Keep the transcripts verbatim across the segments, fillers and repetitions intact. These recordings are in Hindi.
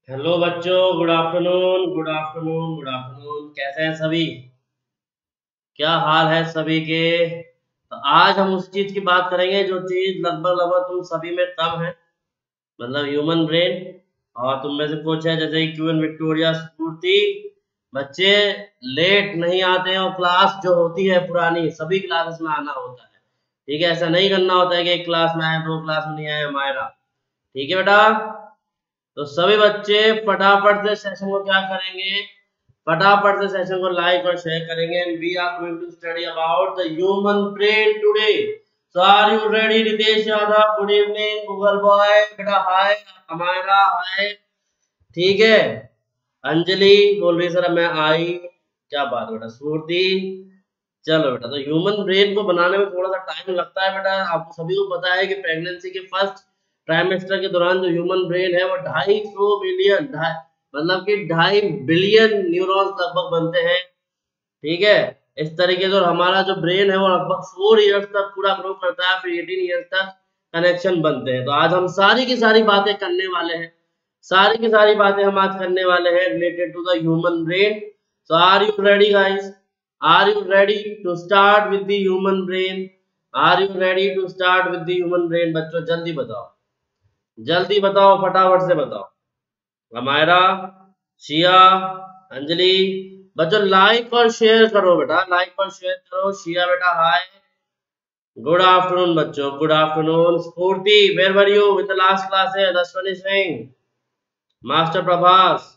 हेलो बच्चों, good afternoon good afternoon good afternoon. कैसे हैं सभी? क्या हाल है सभी के? तो आज हम उस चीज की बात करेंगे जो चीज लगभग लगभग तुम सभी में कम है, मतलब ह्यूमन ब्रेन। और तुम में से कुछ है जैसे क्यूएन विक्टोरिया स्फूर्ति। बच्चे लेट नहीं आते हैं और क्लास जो होती है पुरानी सभी क्लासेस में आना होता है। ठीक है, ऐसा नहीं करना होता है कि एक क्लास में आए दो क्लास में नहीं आए हमारा। ठीक है बेटा। तो सभी बच्चे फटाफट से सेशन को क्या करेंगे, फटाफट से सेशन को लाइक और शेयर करेंगे। And we are going to study about the human brain today. So are you ready? Ritesh Yadav good evening, Google boy बेटा हाय, हमारा हाय। ठीक है। अंजलि बोल रही सर मैं आई, क्या बात है बेटा। स्फूर्ति, चलो बेटा। तो ह्यूमन ब्रेन को बनाने में थोड़ा सा टाइम लगता है बेटा। आपको सभी को पता है कि प्रेगनेंसी के फर्स्ट ट्राइमेस्टर के दौरान जो ह्यूमन ब्रेन है वो ढाई सौ बिलियन ढाई मतलब कि ढाई बिलियन न्यूरॉन्स लगभग बनते हैं। ठीक है। इस तरीके से और हमारा जो ब्रेन है वो लगभग फोर इयर्स तक पूरा ग्रो करता है, फिर एटीन इयर्स तक कनेक्शन बनते हैं। तो आज हम सारी की सारी बातें करने वाले हैं, सारी की सारी बातें हम आज करने वाले हैं related to the human brain. So are you ready guys? Are you ready to start with the human brain? Are you ready to start with the human brain? बच्चों जल्दी बताओ, जल्दी बताओ, फटाफट से बताओ। हमारा, शिया, अंजलि। बच्चों लाइक और शेयर करो बेटा, लाइक और शेयर करो। शिया बेटा हाय, गुड आफ्टरनून बच्चों, good afternoon. Sphurti where were you with the last class है अश्विनी सिंह, मास्टर प्रभास।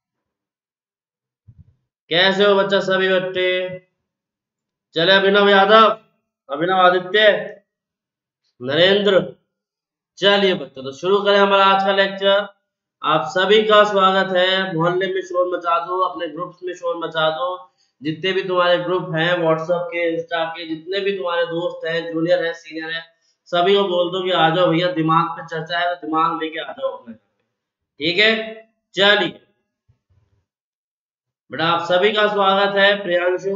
कैसे हो बच्चा सभी बच्चे? चले अभिनव यादव, अभिनव आदित्य, नरेंद्र। चलिए बच्चों तो शुरू करें हमारा आज का लेक्चर। आप सभी का स्वागत है। मोहल्ले में शोर मचा दो, अपने ग्रुप्स में शोर मचा दो। जितने भी तुम्हारे ग्रुप हैं व्हाट्सएप के, इंस्टा के, जितने भी तुम्हारे दोस्त हैं, जूनियर है, सीनियर है, सभी को बोल दो कि आ जाओ भैया, दिमाग पे चर्चा है तो दिमाग लेके आ जाओ अपने। ठीक है। चलिए बेटा आप सभी का स्वागत है। Priyanshu,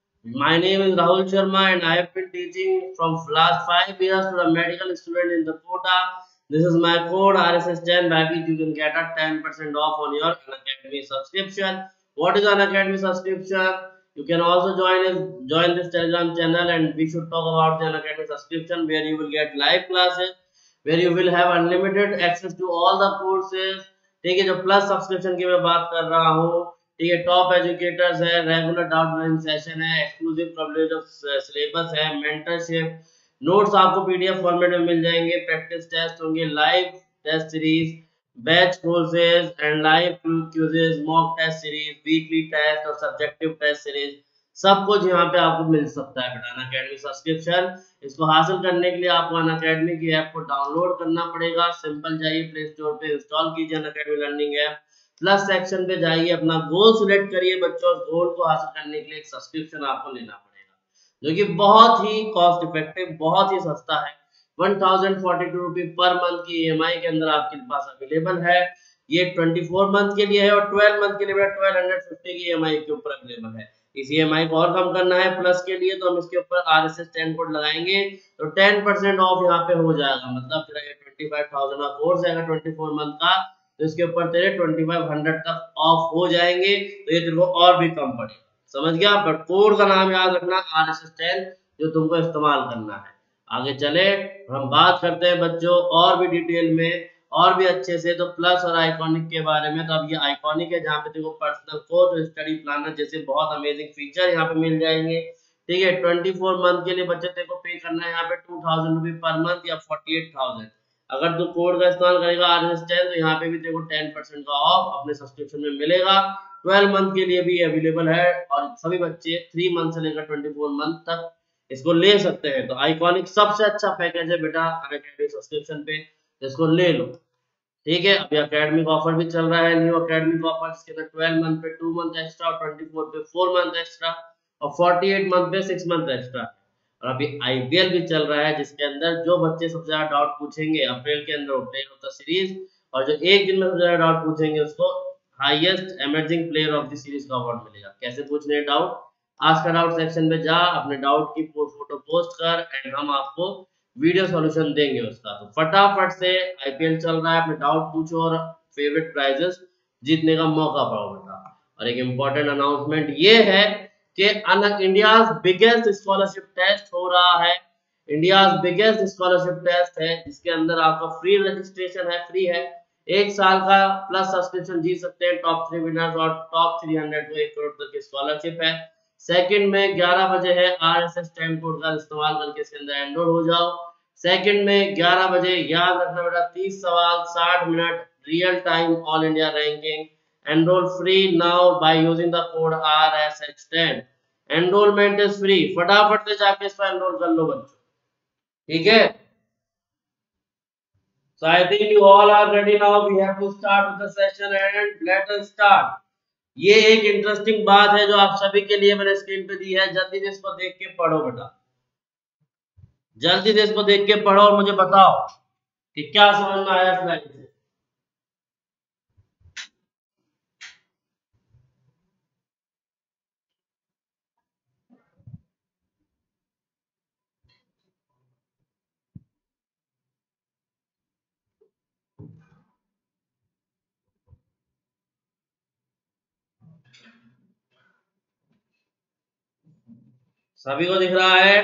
my name is Rahul Sharma and I have been teaching from last five years to the medical student in the quota. This is my code R S S ten, by which you can get a ten percent off on your Unacademy subscription. What is Unacademy subscription? You can also join us, join this Telegram channel, and we should talk about the Unacademy subscription, where you will get live classes, where you will have unlimited access to all the courses. ठीक है, जो प्लस सब्सक्रिप्शन की मैं बात कर रहा हूँ। ठीक है, टॉप एजुकेटर्स है, रेगुलर डाउट क्लियरिंग सेशन है, एक्सक्लूसिव कवरेज ऑफ सिलेबस है, मेंटरशिप, नोट्स आपको पीडीएफ फॉर्मेट में मिल जाएंगे, प्रैक्टिस टेस्ट होंगे, live test series, batch courses and live quizzes, mock test series, weekly test और सब्जेक्टिव टेस्ट सीरीज, सब कुछ यहाँ पे आपको मिल सकता है बेटा अनअकैडमी सब्सक्रिप्शन। इसको हासिल करने के लिए आपको अनअकैडमी की ऐप को डाउनलोड करना पड़ेगा। सिंपल जाइए प्ले स्टोर पे, इंस्टॉल कीजिए Unacademy learning app, plus section पे जाइए, अपना गोल सिलेक्ट करिए। बच्चों गोल को हासिल करने के लिए एक सब्सक्रिप्शन आपको लेना पड़ेगा जो कि बहुत ही कॉस्ट इफेक्टिव, बहुत ही सस्ता है। One thousand forty two rupee per month की ईएमआई के अंदर आपके पास अवेलेबल है। ये ट्वेंटी फोर मंथ के लिए है और ट्वेल्व मंथ के लिए ट्वेल्व हंड्रेड फिफ्टी की ईएमआई के ऊपर अवेलेबल है। इस ईएमआई को और कम करना है प्लस के लिए तो हम इसके ऊपर आरएसएस टेन कोड लगाएंगे तो टेन परसेंट ऑफ यहाँ पे हो जाएगा। मतलब तेरा ये ट्वेंटी फाइव थाउजेंड का कोर्स है ट्वेंटी फोर मंथ का, तो इसके ऊपर तेरे ट्वेंटी फाइव हंड्रेड तक ऑफ हो जाएंगे, तो ये तेरे को और भी कम पड़ेगा। समझ गया? बट कोड का नाम याद रखना आरएसएस टेन, जो तुमको इस्तेमाल करना है। आगे चले हम बात करते हैं बच्चों और भी डिटेल में और भी अच्छे से। तो प्लस और आइकॉनिक के बारे में, तो अब ये आइकॉनिक है जहाँ पे देखो पर्सनल कोच, स्टडी प्लानर जैसे बहुत अमेजिंग फीचर यहाँ पे मिल जाएंगे। ठीक है, ट्वेंटी फोर मंथ के लिए बच्चे तेरे को पे करना है यहाँ पे two thousand rupee per month या फोर्टी एट थाउजेंड। अगर तू कोड का इस्तेमाल करेगा आरएसएस टेन तो यहाँ पे भी तेरे को टेन परसेंट का ऑफ अपने सब्सक्रिप्शन में मिलेगा। ट्वेल्व मंथ के लिए भी अवेलेबल है और सभी बच्चे थ्री मंथ से लेकर ट्वेंटी फोर मंथ तक इसको ले सकते हैं। तो आइकॉनिक सबसे अच्छा पैकेज है बेटा अनअकैडमी सब्सक्रिप्शन पे, इसको ले लो। ठीक है, अभी अकेडमिक ऑफर भी चल रहा है, न्यू अकेडमिक ऑफर, इसके अंदर ट्वेल्व मंथ पे two month extra, twenty four पे फोर मंथ एक्स्ट्रा और फोर्टी एट मंथ पे सिक्स मंथ एक्स्ट्रा। और अभी आईपीएल भी चल रहा है जिसके अंदर जो बच्चे सबसे ज्यादा डाउट पूछेंगे अप्रैल के अंदर प्लेयर ऑफ द सीरीज, और जो एक दिन में सबसे ज्यादा डाउट पूछेंगे उसको highest emerging player of the series का अवार्ड मिलेगा। कैसे पूछने हैं डाउट? आज का डाउट सेक्शन में जा, अपने डाउट की फोटो पोस्ट कर एंड हम आपको वीडियो सॉल्यूशन देंगे उसका। तो फटाफट से आईपीएल चल रहा है, अपने डाउट पूछो और फेवरेट प्राइजेस जीतने का मौका पाओ बेटा। और एक इम्पोर्टेंट अनाउंसमेंट ये है कि इंडिया बिगेस्ट स्कॉलरशिप टेस्ट हो रहा है। इंडिया बिगेस्ट स्कॉलरशिप टेस्ट है जिसके अंदर आपका फ्री रजिस्ट्रेशन है, फ्री है, एक साल का प्लस सब्सक्रिप्शन जीत सकते हैं टॉप थ्री विनर्स और टॉप थ्री हंड्रेड को एक करोड़ तक की स्कॉलरशिप है। सेकंड में ग्यारह बजे है, आरएसएस टाइम कोड का इस्तेमाल करके इसके अंदर एनरोल हो जाओ। सेकंड में ग्यारह बजे, याद रखना बेटा, तीस सवाल साठ minute real time all India ranking. Enrol free now by using the code R S H ten. Enrolment is free, फटाफट से जाके इस पर एनरोल कर लो बच्चों, ठीक है। So I think you all are ready now. We have to start with the session and let us start. ये एक इंटरेस्टिंग बात है जो आप सभी के लिए मैंने स्क्रीन पे दी है, जल्दी से इसको देख के पढ़ो बेटा, जल्दी से इसको देख के पढ़ो और मुझे बताओ कि क्या समझ में आया स्लाइड से। सभी को दिख रहा है?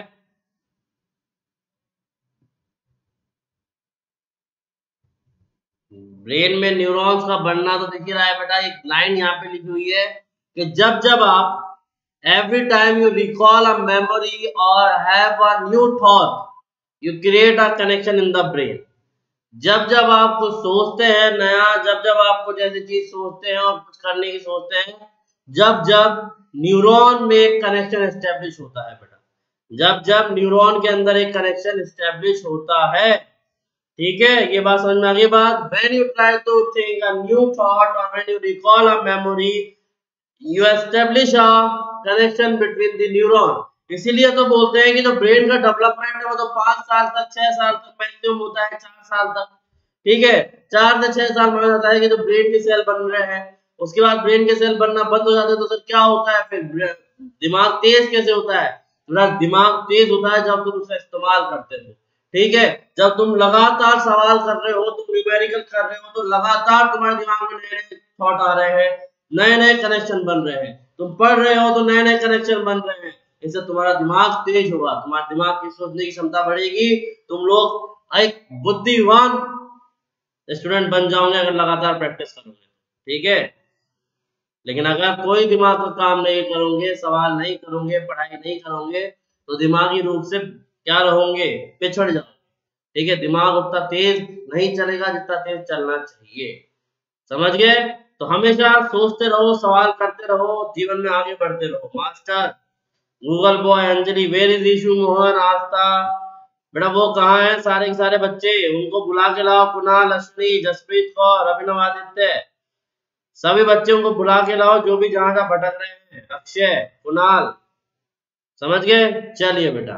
ब्रेन में न्यूरॉन्स का बनना तो दिख ही रहा है बेटा। एक लाइन यहाँ पे लिखी हुई है कि जब जब आप every time you recall a memory or have a new thought you create a connection in the brain। जब जब आप कुछ सोचते हैं नया, जब जब आप कुछ ऐसी चीज सोचते हैं और कुछ करने की सोचते हैं, जब जब न्यूरॉन में एक कनेक्शन एस्टेब्लिश होता है बेटा, जब जब न्यूरॉन के अंदर एक कनेक्शन एस्टेब्लिश होता है, ठीक है, ये बात समझ में आ गई बात। when you try to think a new thought or when you recall a memory you establish a connection between the neuron। इसीलिए तो बोलते हैं कि जो ब्रेन का डेवलपमेंट है वो तो पांच साल तक, छह साल तक मैक्सिमम होता है, चार साल तक, ठीक है, चार से छह साल माना जाता है कि जो ब्रेन के सेल बन रहे हैं। उसके बाद ब्रेन के सेल बनना बंद हो जाते हैं तो सर क्या होता है, फिर दिमाग तेज कैसे होता है? तुम्हारा दिमाग तेज होता है जब तुम उसका इस्तेमाल करते हो, ठीक है। जब तुम लगातार सवाल कर रहे हो, तुम न्यूमेरिकल कर रहे हो, तो लगातार तुम्हारे दिमाग में नए नए थॉट आ रहे हैं, नए नए कनेक्शन बन रहे हैं, तुम पढ़ रहे हो तो नए नए कनेक्शन बन रहे हैं, इससे तुम्हारा दिमाग तेज होगा, तुम्हारे दिमाग की सोचने की क्षमता बढ़ेगी, तुम लोग एक बुद्धिमान स्टूडेंट बन जाओगे अगर लगातार प्रैक्टिस करोगे, ठीक है। लेकिन अगर कोई दिमाग का काम नहीं करोगे, सवाल नहीं करोगे, पढ़ाई नहीं करोगे, तो दिमागी रूप से क्या रहोगे, पिछड़ जाओगे, ठीक है। दिमाग उतना तेज नहीं चलेगा जितना तेज चलना चाहिए, समझ गए? तो हमेशा सोचते रहो, सवाल करते रहो, जीवन में आगे बढ़ते रहो। Master, Google boy, Anjali, where is Ishu, Mohan, Aastha, बेटा वो कहाँ है सारे के सारे बच्चे? उनको बुला के लाओ, कुणाल, अश्विनी, जसप्रीत कौर, अभिनव, आदित्य, सभी बच्चों को बुला के लाओ जो भी जहां जहां भटक रहे हैं, अक्षय, कुणाल, समझ गए? चलिए बेटा,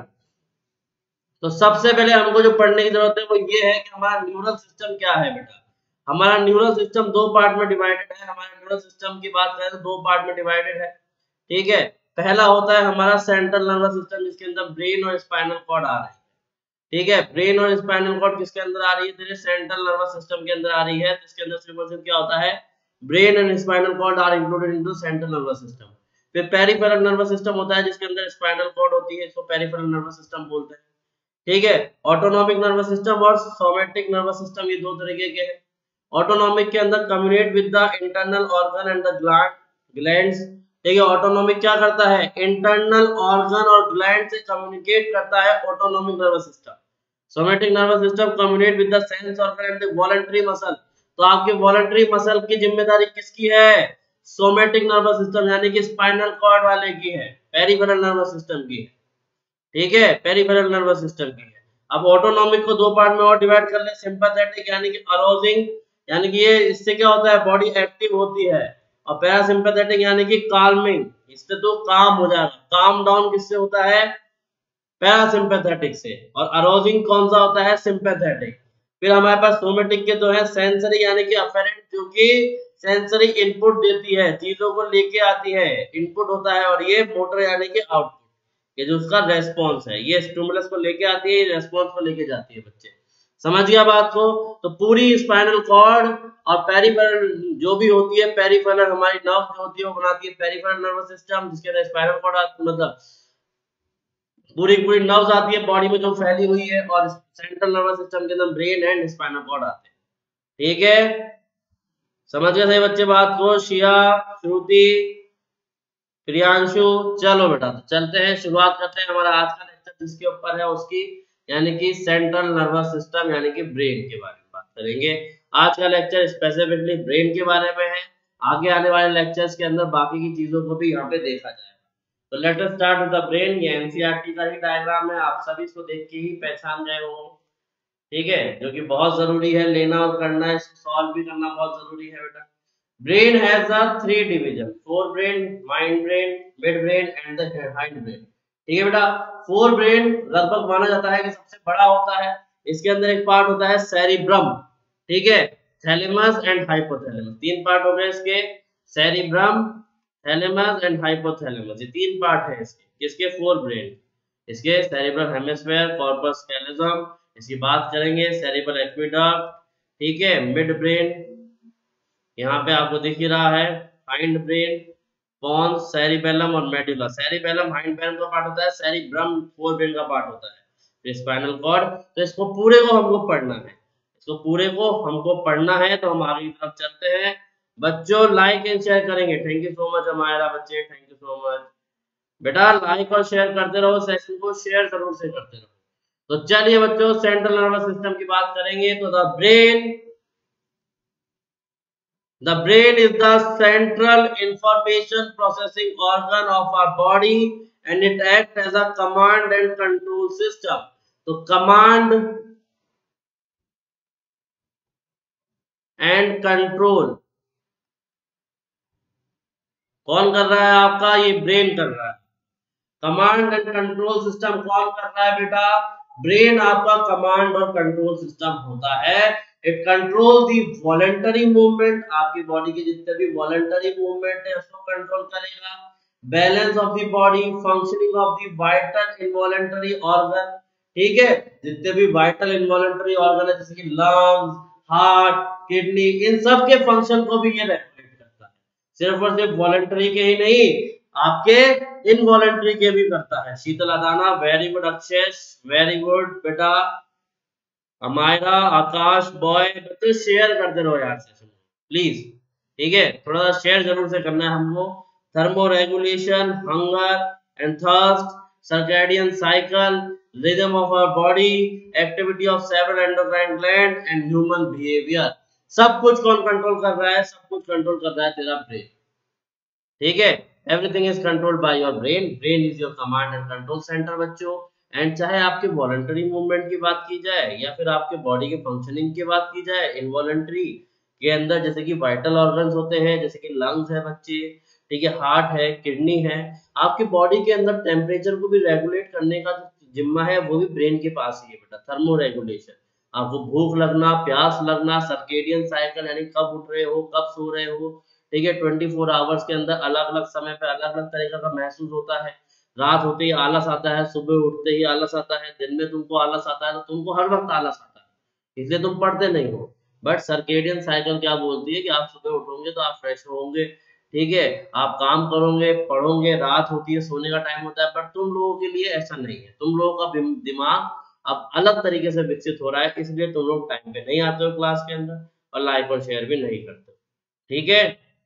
तो सबसे पहले हमको जो पढ़ने की जरूरत है वो ये है कि हमारा न्यूरल सिस्टम क्या है बेटा। हमारा न्यूरल सिस्टम दो पार्ट में डिवाइडेड है। हमारे न्यूरल सिस्टम की बात करें तो दो पार्ट में डिवाइडेड है, ठीक है। पहला होता है हमारा सेंट्रल नर्वस सिस्टम जिसके अंदर ब्रेन और स्पाइनल कॉर्ड आ रही है, ठीक है। ब्रेन और स्पाइनल कॉर्ड किसके अंदर आ रही है? तेरे सेंट्रल नर्वस सिस्टम के अंदर आ रही है, जिसके अंदर सिर्फ क्या होता है, brain and spinal cord are included into central nervous system. फिर पेरिफेरल नर्वस सिस्टम होता है जिसके अंदर स्पाइनल कॉर्ड होती है, इसको पेरिफेरल नर्वस सिस्टम बोलते हैं, ठीक है। ऑटोनॉमिक नर्वस सिस्टम और सोमैटिक नर्वस सिस्टम ये दो तरीके के हैं। ऑटोनॉमिक के अंदर communicate with the internal organ and the gland glands, ठीक है। ऑटोनॉमिक क्या करता है? इंटरनल ऑर्गन और ग्लैंड से कम्युनिकेट करता है autonomic nervous system. Somatic nervous system communicate with the sense organ and the voluntary muscle. तो आपके वॉलंटरी मसल की जिम्मेदारी किसकी है? सोमैटिक नर्वस सिस्टम यानी कि स्पाइनल कॉर्ड वाले की है, पेरिफेरल नर्वस सिस्टम की है, ठीक है, पेरिफेरल नर्वस सिस्टम की है। अब ऑटोनॉमिक को दो पार्ट में और डिवाइड कर ले, सिंपैथेटिक यानी कि अरोजिंग, यानी कि ये इससे क्या होता है, बॉडी एक्टिव होती है, और पैरासिम्पैथेटिक यानी कि काल्मिंग, इससे तो काम हो जाएगा। काम डाउन किससे होता है? पैरासिम्पैथेटिक से। और अरोजिंग कौन सा होता है? सिंपैथेटिक। फिर हमारे पास सोमेटिक के तो है सेंसरी यानी कि अफेरेंट, जो कि सेंसरी इनपुट देती है, चीजों को लेके आती है, इनपुट होता है, और ये मोटर यानी कि आउटपुट, ये जो उसका रेस्पॉन्स है, ये स्टिमुलस को लेके आती है, रेस्पॉन्स को लेके जाती है बच्चे, समझ गया बात को? तो पूरी स्पाइनल कॉर्ड और पेरिफेरल जो भी होती है, पेरिफेरल हमारी नर्व जो होती है वो बनाती है पेरिफेरल नर्वस सिस्टम, जिसके अंदर स्पाइनल कॉर्ड मतलब पूरी पूरी नर्व्स आती है बॉडी में जो फैली हुई है, और सेंट्रल नर्वस सिस्टम के अंदर ब्रेन एंड स्पाइनल कॉर्ड आते हैं। ठीक है, समझ गए सही बच्चे बात को? शिया, श्रुति, प्रियांशु, चलो बेटा तो चलते हैं, शुरुआत करते हैं हमारा आज का लेक्चर जिसके ऊपर है उसकी, यानी कि सेंट्रल नर्वस सिस्टम यानी कि ब्रेन के बारे में बात करेंगे। आज का लेक्चर स्पेसिफिकली ब्रेन के बारे में है, आगे आने वाले लेक्चर्स के अंदर बाकी की चीजों को भी यहाँ पे देखा जाएगा। तो let us start with the brain. ये एनसीईआरटी का ही डायग्राम है, आप सभी इसको देख के ही पहचान गए होंगे। ठीक है, जो कि बहुत जरूरी है, लेना और करना, इसको सॉल्व भी करना बहुत जरूरी है बेटा। Brain has a three division, fore brain, mind brain, mid brain and the hind brain. ठीक है बेटा, फोर ब्रेन लगभग माना जाता है कि सबसे बड़ा होता है। इसके अंदर एक पार्ट होता है सेरिब्रम, ठीक है, थैलेमस एंड हाइपोथैलेमस, तीन पार्ट हो गए इसके, सेरिब्रम, थैलेमस एंड हाइपोथैलेमस, ये तीन पार्ट है इसके, किसके? फोर ब्रेन, इसके सेरिब्रल हेमिस्फीयर, कॉर्पस कैलोसम, इसकी बात करेंगे, सेरिब्रल एक्विडक्ट, ठीक है, मिड ब्रेन, यहाँ पे आपको दिख ही रहा है, हाइंड ब्रेन, पॉन्स, सेरिबेलम और मेडुला। सेरिबेलम हाइंड ब्रेन का पार्ट होता है, सेरिब्रम फोर ब्रेन का पार्ट होता है, स्पाइनल कॉर्ड। तो इसको पूरे को हमको पढ़ना है, इसको पूरे को हमको पढ़ना है, तो हम आगे की तरफ चलते हैं। बच्चों लाइक एंड शेयर करेंगे, थैंक यू सो मच हमारा बच्चे, थैंक यू सो मच बेटा, लाइक और शेयर करते रहो, सेशन को शेयर जरूर से करते रहो। तो चलिए बच्चों सेंट्रल नर्वस सिस्टम की बात करेंगे। तो the brain The brain is the central information processing organ of our body and it acts as a command and control system. तो command and control कौन कर रहा है आपका? ये ब्रेन कर रहा है। कमांड एंड कंट्रोल सिस्टम कौन कर रहा है बेटा? ब्रेन आपका कमांड और कंट्रोल सिस्टम होता है। It control the voluntary movement, आपकी बॉडी के जितने भी वॉलंटरी मूवमेंट है उसको कंट्रोल करेगा। Balance of the body, functioning of the vital involuntary organ, ठीक है, जितने भी वाइटल इनवॉलंटरी ऑर्गन है जैसे कि लंग्स, हार्ट, किडनी, इन सब के फंक्शन को भी ये रेगुलेट करता है। सिर्फ और सिर्फ वॉलंटरी के ही नहीं, आपके इनवॉलंटरी के भी करता है। Sheetal Adana, very good Akshesh, very good बेटा, अमायरा, आकाश, बॉय, बच्चे शेयर करते रहो यार सेशन प्लीज, ठीक है, थोड़ा सा शेयर जरूर से करना है हमको। Thermoregulation, hunger and thirst, circadian cycle, rhythm of our body, activity of several endocrine gland and human behaviour, सब कुछ कौन कंट्रोल कर रहा है? सब कुछ कंट्रोल कर रहा है तेरा ब्रेन, ठीक है। Everything is controlled by your brain, brain is your command and control centre बच्चों। एंड चाहे आपके वॉलंटरी मूवमेंट की बात की जाए या फिर आपके बॉडी के फंक्शनिंग की बात की जाए, इनवॉलंटरी के अंदर जैसे कि वाइटल ऑर्गन्स होते हैं, जैसे कि लंग्स है बच्चे, ठीक है, हार्ट है, किडनी है, आपके बॉडी के अंदर टेम्परेचर को भी रेगुलेट करने का जिम्मा है वो भी ब्रेन के पास ही है बेटा। थर्मो रेगुलेशन, आपको भूख लगना, प्यास लगना, सर्केडियन साइकिल यानी कब उठ रहे हो, कब सो रहे हो, ठीक है, चौबीस आवर्स के अंदर अलग अलग समय पे अलग अलग तरीका का महसूस होता है। रात होते ही आलस आता है, सुबह उठते ही आलस आता है, दिन में तुमको आलस आता है, तो तुमको हर वक्त आलस आता है, इसलिए तुम पढ़ते नहीं हो। बट सर्केडियन साइकिल क्या बोलती है कि आप सुबह उठोगे तो आप फ्रेश होंगे, ठीक है, आप काम करोगे, पढ़ोगे, रात होती है, सोने का टाइम होता है। बट तुम लोगों के लिए ऐसा नहीं है, तुम लोगों का दिमाग अब अलग तरीके से विकसित हो रहा है, इसलिए तुम लोग टाइम पे नहीं आते हो क्लास के अंदर और लाइक और शेयर भी नहीं करते, ठीक है।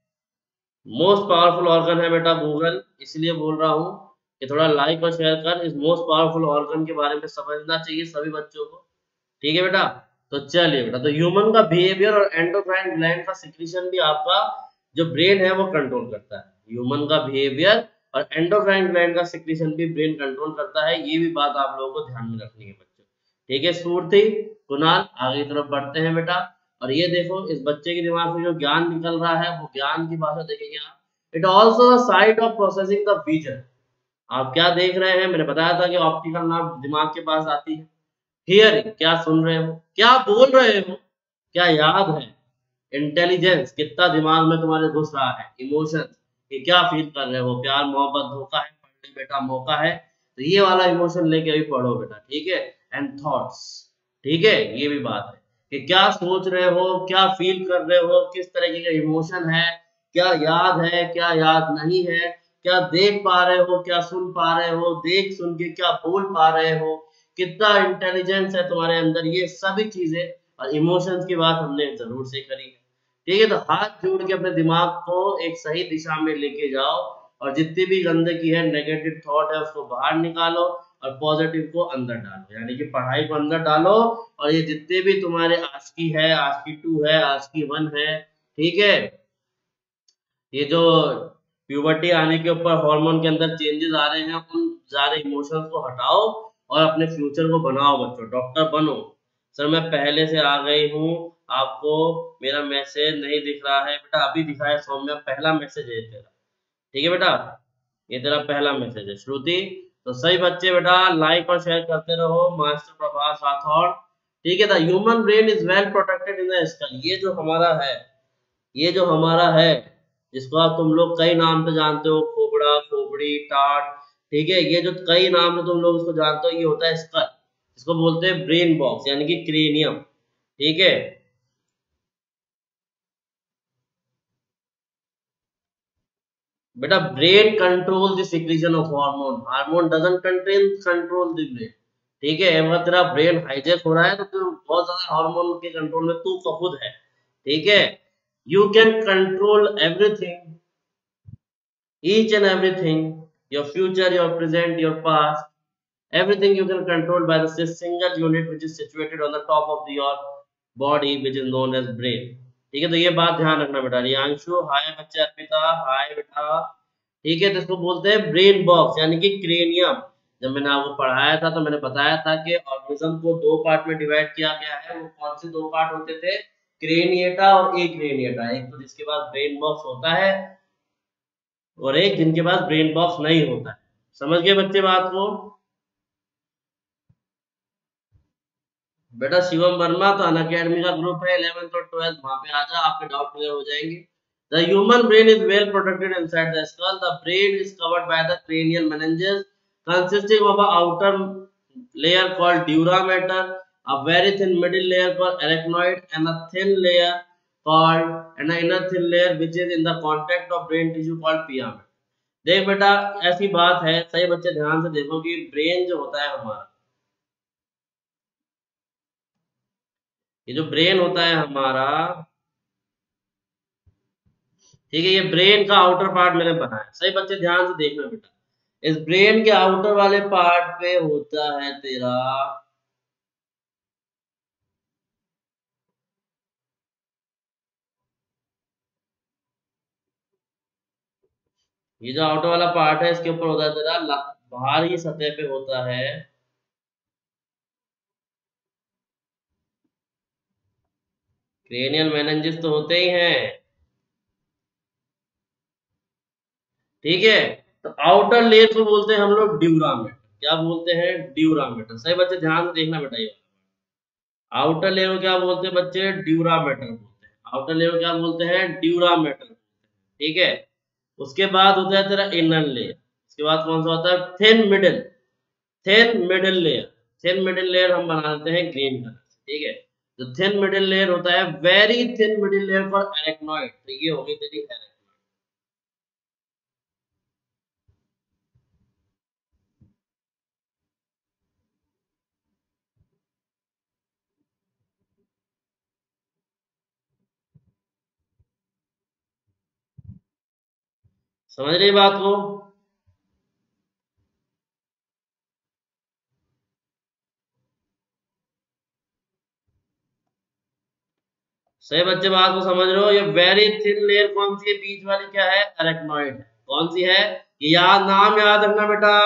मोस्ट पावरफुल ऑर्गन है बेटा गूगल, इसलिए बोल रहा हूँ कि थोड़ा लाइक और शेयर कर, इस मोस्ट पावरफुल ऑर्गन के बारे में समझना चाहिए सभी बच्चों को, ठीक है बेटा। तो चलिए बेटा, तो ह्यूमन का बिहेवियर और एंडोक्राइन ग्लैंड का सिक्रीशन भी आपका जो ब्रेन है वो कंट्रोल करता है। ह्यूमन का बिहेवियर और एंडोक्राइन ग्लैंड का सिक्रीशन भी ब्रेन कंट्रोल करता है, ये भी बात आप लोगों को ध्यान में रखनी है बच्चों, ठीक है। सूरती, कुणाल, आगे की तरफ बढ़ते हैं बेटा। और ये देखो इस बच्चे के दिमाग में जो ज्ञान निकल रहा है वो ज्ञान की भाषा देखेंगे आप। It also the site of processing the vision, आप क्या देख रहे हैं? मैंने बताया था कि ऑप्टिकल नर्व दिमाग के पास आती है। हियरिंग, क्या सुन रहे हो, क्या बोल रहे हो, क्या याद है, इंटेलिजेंस, कितना दिमाग में तुम्हारे घुस रहा है, इमोशन, कि क्या फील कर रहे हो, प्यार, मोहब्बत, धोखा है, पढ़ ले बेटा मौका है, तो ये वाला इमोशन लेके भी पढ़ो बेटा, ठीक है। एंड थॉट्स, ठीक है, ये भी बात है कि क्या सोच रहे हो, क्या फील कर रहे हो, किस तरीके का इमोशन है, क्या याद है, क्या याद नहीं है, क्या देख पा रहे हो, क्या सुन पा रहे हो, देख सुन के क्या बोल पा रहे हो, कितना इंटेलिजेंस है तुम्हारे अंदर, ये सभी चीजें और इमोशंस की बात हमने जरूर से करी है। ठीक है, तो हाथ जोड़ के अपने दिमाग को एक सही दिशा में लेके जाओ और जितनी भी गंदगी है, नेगेटिव थॉट है, उसको बाहर निकालो और पॉजिटिव को अंदर डालो, यानी कि पढ़ाई को अंदर डालो। और ये जितने भी तुम्हारे आस्की है, आस्की टू है, आस्की वन है, ठीक है, ये जो प्यूबर्टी आने के ऊपर हार्मोन के अंदर चेंजेस आ रहे हैं, उन सारे इमोशंस को हटाओ और अपने फ्यूचर को बनाओ बच्चों, डॉक्टर बनो। सर मैं पहले से आ गई हूँ, आपको मेरा मैसेज नहीं दिख रहा है बेटा, अभी दिखा है सौम्या, पहला मैसेज है तेरा, ठीक है बेटा, ये तेरा पहला मैसेज है श्रुति। तो सही बच्चे बेटा लाइक और शेयर करते रहो, मास्टर प्रभास राठौड़। ठीक है, the human brain is well protected in the skull, ये जो हमारा है, ये जो हमारा है, जिसको आप तुम लोग कई नाम से जानते हो, खोपड़ा, खोपड़ी, टाट, ठीक है, ये जो कई नाम से तुम लोग इसको जानते हो, ये होता है स्कल, इसको बोलते हैं ब्रेन बॉक्स यानी कि क्रेनियम। ठीक है, बेटा brain control the secretion of hormone, hormone doesn't contain control the brain. ठीक है, अगर तेरा ब्रेन हाईजेक हो रहा है तो तू बहुत ज्यादा हार्मोन के कंट्रोल में तू तो खुद है। ठीक है, you can control everything, each and everything, your future, your present, your past, everything you can control by the single unit which is situated on the top of the, your body, which is known as brain। ठीक है, तो ये बात ध्यान रखना बेटा। रियांशु हाय, बच्चे अर्पिता हाय बेटा। ठीक है, तो इसको बोलते हैं ब्रेन बॉक्स यानी कि क्रेनियम। जब मैंने आपको पढ़ाया था तो मैंने बताया था कि ऑर्गेनिज्म को दो पार्ट में डिवाइड किया गया है। वो कौन से दो पार्ट होते थे? क्रेनिएटा और एक्रेनिएटा। एक तो जिसके पास ब्रेन बॉक्स होता है और एक जिनके पास ब्रेन बॉक्स नहीं होता है। समझ गए बच्चे बात को? बेटा शिवम वर्मा तो अन अकेडमी का ग्रुप है, इलेवेंथ और ट्वेल्थ, वहां पे आजा, आपके डाउट क्लियर हो जाएंगे। The human brain is well protected inside the skull, the brain is covered by the cranial meninges consisting of a outer layer called dura mater, a very thin middle layer called arachnoid, and a thin layer called and an inner thin layer which is in the contact of brain tissue called pia mater। देख बेटा ऐसी बात है, सही बच्चे ध्यान से देखो कि ब्रेन जो होता है हमारा, ये जो ब्रेन होता है हमारा, ठीक है, ये ब्रेन का आउटर पार्ट मैंने बनाया। सही बच्चे ध्यान से देखना बेटा, इस ब्रेन के आउटर वाले पार्ट पे होता है तेरा, ये जो आउटर वाला पार्ट है इसके ऊपर होता है तेरा, बाहरी सतह पे होता है क्रेनियल मेनिंजेस, तो होते ही हैं। ठीक है, तो आउटर लेयर को बोलते हैं हम लोग ड्यूरामेटर। क्या बोलते हैं? ड्यूरामेटर। सही बच्चे ध्यान से देखना बेटा, ये आउटर लेयर को क्या बोलते हैं बच्चे? ड्यूरामेटर बोलते हैं। आउटर लेयर को क्या बोलते हैं? ड्यूरामेटर। ठीक है, उसके बाद होता है तेरा इनर लेयर। उसके बाद कौन सा होता है? Thin middle, thin middle layer. Thin middle layer हम बना देते हैं ग्रीन कलर से। ठीक है, जो थिन मिडिल लेयर होता है, very thin middle layer for arachnoid, तो ये होगी तेरी एरेक्नॉइड। समझ रही बात को? सही बच्चे बात को समझ रहे हो? ये वेरी थिन लेयर कौन सी है? बीच वाली क्या है? एरेक्नॉइड। कौन सी है? याद, नाम याद रखना बेटा,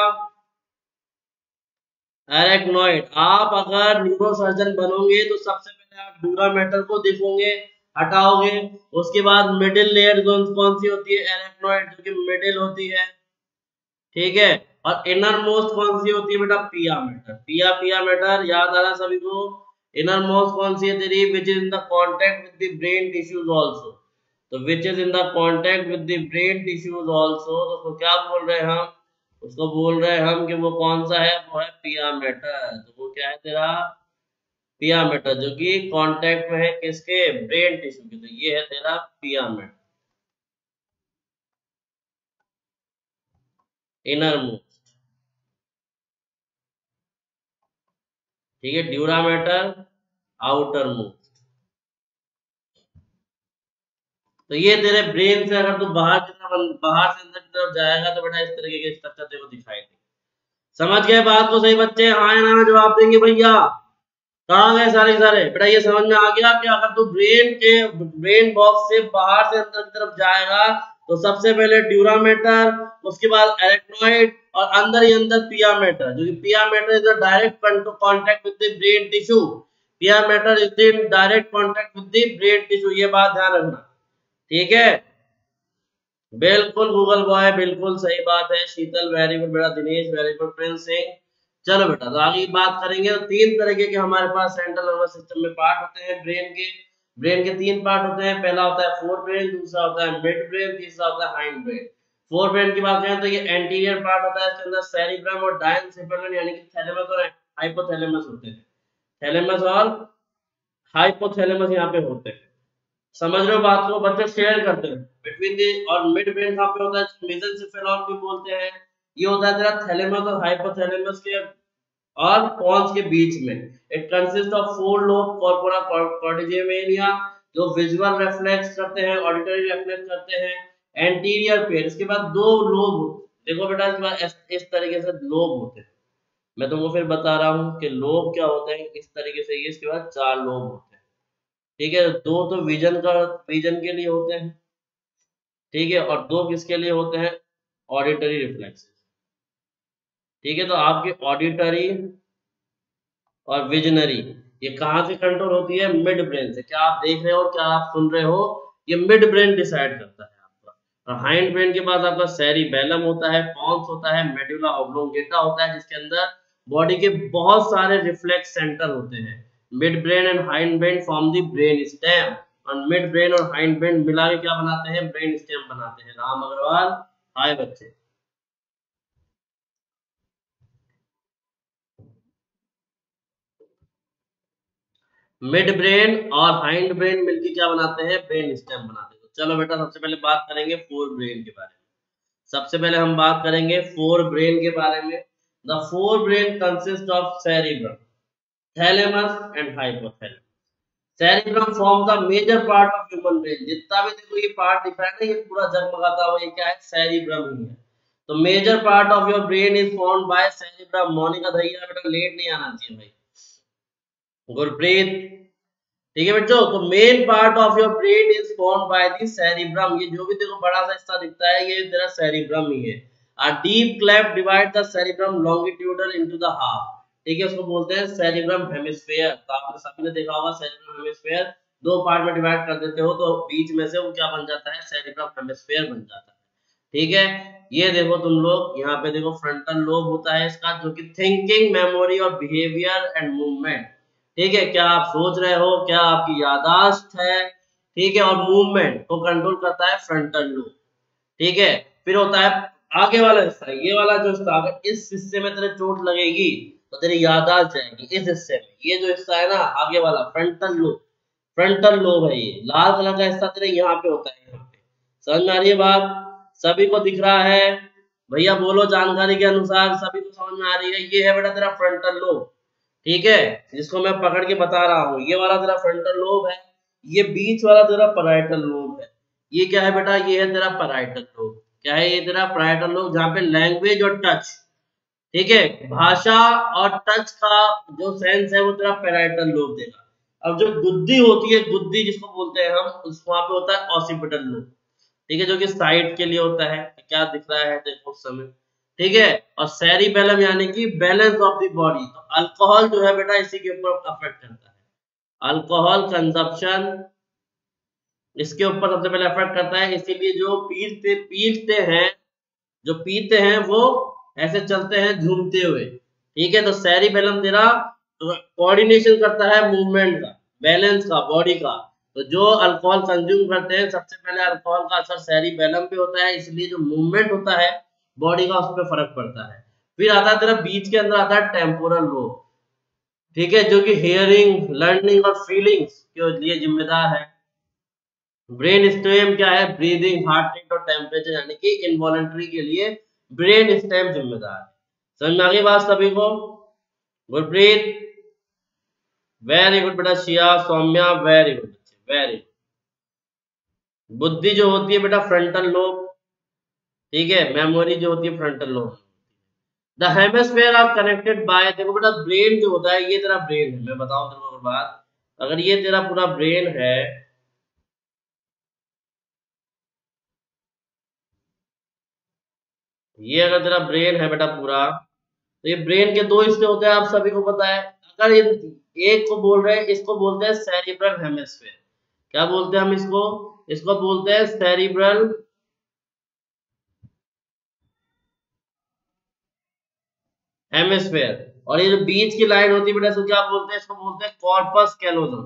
एरेक्नॉइड। आप अगर न्यूरोसर्जन बनोगे तो सबसे पहले आप ड्यूरामेटर को देखोगे, हटाओगे। उसके बाद मिडिल लेयर कौन कौन सी होती है? एरेक्नॉइड, जो कि मिडिल होती है। ठीक है, और इनर मोस्ट कौन सी होती है बेटा? पिया मेटर। पिया पिया मेटर याद आ रहा सभी को? इनर मोस्ट कौन सी है तेरी? Which is in the contact with the brain tissues also. तो which is in the contact with the brain tissues also, तो उसको क्या बोल रहे हैं हम? उसको बोल रहे हैं हम कि वो कौन सा है? वो है पिया मेटर। तो वो क्या है तेरा? पिया मेटर, जो कि कांटेक्ट में है किसके, ब्रेन टिश्यू के, तो ये है तेरा पिया मेटर, इनर मोस्ट। ठीक है, ड्यूरा मेटर आउटर मोस्ट। तो ये तेरे ब्रेन से अगर तू बाहर की तरफ, बाहर से अंदर की तरफ जाएगा तो बेटा इस तरीके के स्ट्रक्चर तेरे को दिखाई देंगे। समझ गए बात को सही बच्चे, हाँ या ना जवाब देंगे भैया। कहाँ गए सारे सारे बेटा, ये समझ में आ गया कि अगर तू ब्रेन के ब्रेन बॉक्स से बाहर से अंदर की तरफ जाएगा तो सबसे पहले ड्यूरा मैटर, उसके बाद एरेक्नोइड और अंदर ही अंदर पिया मैटर, जो कि pia matter is the direct contact with the brain tissue. Pia matter is in direct contact with the brain tissue, ये बात ध्यान रखना। ठीक है, बिल्कुल गूगल बॉय, बिल्कुल सही बात है। शीतल वेरी गुड बेटा, दिनेश वेरी गुड, प्रिंस सिंह। चलो बेटा, तो आगे बात करेंगे। तो तीन तरीके के हमारे पास सेंट्रल नर्वस सिस्टम में पार्ट होते हैं ब्रेन के। ब्रेन के तीन पार्ट होते हैं, पहला होता है फोर ब्रेन, दूसरा होता है मिड ब्रेन, तीसरा होता है हाइंड ब्रेन। फोर ब्रेन की बात करें तो ये एंटीरियर पार्ट होता है, इसके अंदर सेरिब्रम और डायनसेफेलन यानी कि थैलेमस और हाइपोथैलेमस होते हैं। थैलेमस और हाइपोथैलेमस यहाँ पे होते हैं। समझ रहे हो बात को बच्चे, शेयर करते हैं बिटवीन दी। और मिड ब्रेन कहाँ पे होता है, मेसेंसिफेरॉन भी बोलते हैं। ये होता है तेरा थैलेमस और हाइपोथैलेमस के और पॉन्स के बीच में। It consist of four lobe, corpora quadrigemina, जो विजुअल रिफ्लेक्स करते हैं, ऑडिटरी रिफ्लेक्स करते हैं। एंटीरियर पेयर, इसके बाद दो लोब, देखो बेटा इसके बाद इस, इस तरीके से लोब होते हैं। मैं तुमको फिर बता रहा हूँ कि लोब क्या होते हैं, इस तरीके से ये, इसके बाद चार लोब होते हैं। ठीक है, दो तो विजन का, विजन के लिए होते हैं। ठीक है, और दो किसके लिए होते हैं, ऑडिटरी रिफ्लेक्सेस। ठीक है, तो आपके ऑडिटरी और विजनरी ये कहाँ से कंट्रोल होती है, मिड ब्रेन से। क्या आप देख रहे हो, क्या आप सुन रहे हो, ये मिड ब्रेन डिसाइड करता है आपका। और हाइंड ब्रेन के पास आपका सेरिबेलम होता है, पॉन्स होता है, मेडुला ऑब्लोंगेटा होता है, जिसके अंदर बॉडी के बहुत सारे रिफ्लेक्स सेंटर होते हैं। Mid brain and hind brain form the brain stem, और मिड ब्रेन और हाइंड ब्रेन मिला के क्या बनाते हैं, ब्रेन स्टेम बनाते हैं। राम अग्रवाल, हाय बच्चे। मिड ब्रेन और हाइंड ब्रेन मिलके क्या बनाते हैं, ब्रेन स्टेम बनाते हैं। तो चलो बेटा, सबसे पहले बात करेंगे फोर ब्रेन के बारे में। सबसे पहले हम बात करेंगे फोर ब्रेन के बारे में। The fore brain consist of cerebrum, thalamus and hypothalamus. Cerebrum form the major part of human brain. जितना भी देखो ये पार्ट दिख रहा है ना, ये पूरा जगमगाता हुआ, ये क्या है, सेरिब्रम ही है। तो major part of your brain is formed by cerebrum. Monika Dhaiya बेटा लेट नहीं आना चाहिए भाई, गुरप्रीत। ठीक है बच्चों, तो main part of your brain is formed by the cerebrum. ये जो भी देखो बड़ा सा हिस्सा दिखता है, ये तेरा सेरिब्रम ही है। A deep cleft divide the cerebrum longitudinal into the half. ठीक है, उसको बोलते हैं सेरिब्रम हेमिस्फीयर। तो आपने सभी ने देखा होगा सेरिब्रम हेमिस्फीयर, दो पार्ट में डिवाइड कर देते हो तो बीच में से वो क्या बन जाता है, सेरिब्रम हेमिस्फीयर बन जाता है। ठीक है, ये देखो तुम लोग यहाँ पे देखो, फ्रंटल लोब होता है इसका, जो कि थिंकिंग, मेमोरी और बिहेवियर एंड मूवमेंट। ठीक है, क्या आप सोच रहे हो, क्या आपकी यादाश्त है, ठीक है, और मूवमेंट को कंट्रोल करता है फ्रंटल लोब। ठीक है, फिर होता है आगे वाला हिस्सा, ये वाला जो हिस्सा, अगर इस हिस्से में तेरे चोट लगेगी तो तेरी यादाश्त जाएगी इस हिस्से में। ये जो हिस्सा है ना आगे वाला, फ्रंटल लोब, फ्रंटल लोब है ये, लाल कलर का हिस्सा तेरे यहाँ पे होता है, यहाँ पे। समझ में आ रही है बात, सभी को दिख रहा है भैया, बोलो जानकारी के अनुसार सभी को समझ में आ रही है। ये है बेटा तेरा फ्रंटल लोब। ठीक है, जिसको मैं पकड़ के बता रहा हूँ, ये वाला तेरा फ्रंटल लोब है, ये बीच वाला तेरा पैराइटल लोब है। ये क्या है बेटा, ये है तेरा पैराइटल लोब। क्या है ये तेरा पैराइटल लोब, जहाँ पे लैंग्वेज और टच, ठीक है, भाषा और टच का जो सेंस है वो तेरा पैराइटल लोब देगा। अब जो गुद्दी होती है, गुद्दी जिसको बोलते हैं हम, उस वहां पे होता है ऑसिपिटल लोब। ठीक है, जो कि साइड के लिए होता है। क्या दिख रहा है देखो उस समय। ठीक है, और सेरिबेलम यानी कि बैलेंस ऑफ द बॉडी। तो अल्कोहल जो है बेटा इसी के ऊपर अफेक्ट करता है। अल्कोहल कंजप्शन इसके ऊपर सबसे पहले अफेक्ट करता है। इसीलिए जो पीते पीते हैं, जो पीते हैं वो ऐसे चलते हैं झूमते हुए। ठीक है, तो सेरिबेलम तेरा कोऑर्डिनेशन करता है मूवमेंट का, बैलेंस का, बॉडी का। तो जो अल्कोहल कंज्यूम करते हैं, सबसे पहले अल्कोहल का असर सेरिबेलम पे होता है, इसलिए जो मूवमेंट होता है बॉडी का उस पर फर्क पड़ता है। फिर आता है तेरा बीच के अंदर आता है टेम्पोरल लोब। ठीक है, जो कि हियरिंग, लर्निंग और फीलिंग्स के लिए जिम्मेदार है। ब्रेन स्टेम क्या है? ब्रीदिंग, हार्ट रेट और टेम्परेचर, यानी कि इनवॉलंटरी के लिए ब्रेन स्टेम जिम्मेदार है। समझ में आ गई बात सभी को? गुरप्रीत, वेरी गुड बेटा। Shiya, Saumya, very good, very good. बुद्धि जो होती है बेटा फ्रंटल लोब, ठीक है। मेमोरी जो होती है frontal lobe. The hemisphere are connected by, देखो बेटा ब्रेन जो होता है, ये तेरा ब्रेन है। मैं बताऊं तेरे को अगर बात, अगर ये तेरा पूरा ब्रेन है, ये अगर तेरा ब्रेन है बेटा पूरा, तो ये ब्रेन के दो हिस्से होते हैं, आप सभी को पता है। अगर ये एक को बोल रहे हैं, इसको बोलते हैं सेरिब्रल हेमिस्फीयर। क्या बोलते हैं हम इसको? इसको बोलते हैं सेरिब्रल हेमिस्फीयर। और ये जो बीच की लाइन होती है बेटा, इसको क्या बोलते हैं? इसको बोलते हैं कॉर्पस कैलोजम।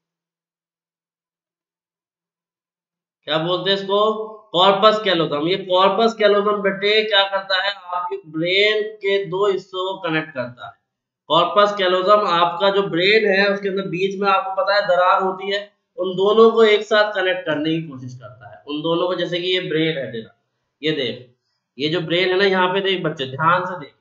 क्या बोलते हैं इसको? Corpus callosum. ये कॉर्पस कैलोजम बेटे क्या करता है? आपके ब्रेन के दो हिस्सों को कनेक्ट करता है। कॉर्पस कैलोजम आपका जो ब्रेन है, उसके अंदर बीच में आपको पता है दरार होती है, उन दोनों को एक साथ कनेक्ट करने की कोशिश करता है। उन दोनों को, जैसे कि ये ब्रेन है तेरा, ये देख, ये जो ब्रेन है ना, यहाँ पे देख बच्चे, ध्यान से देख,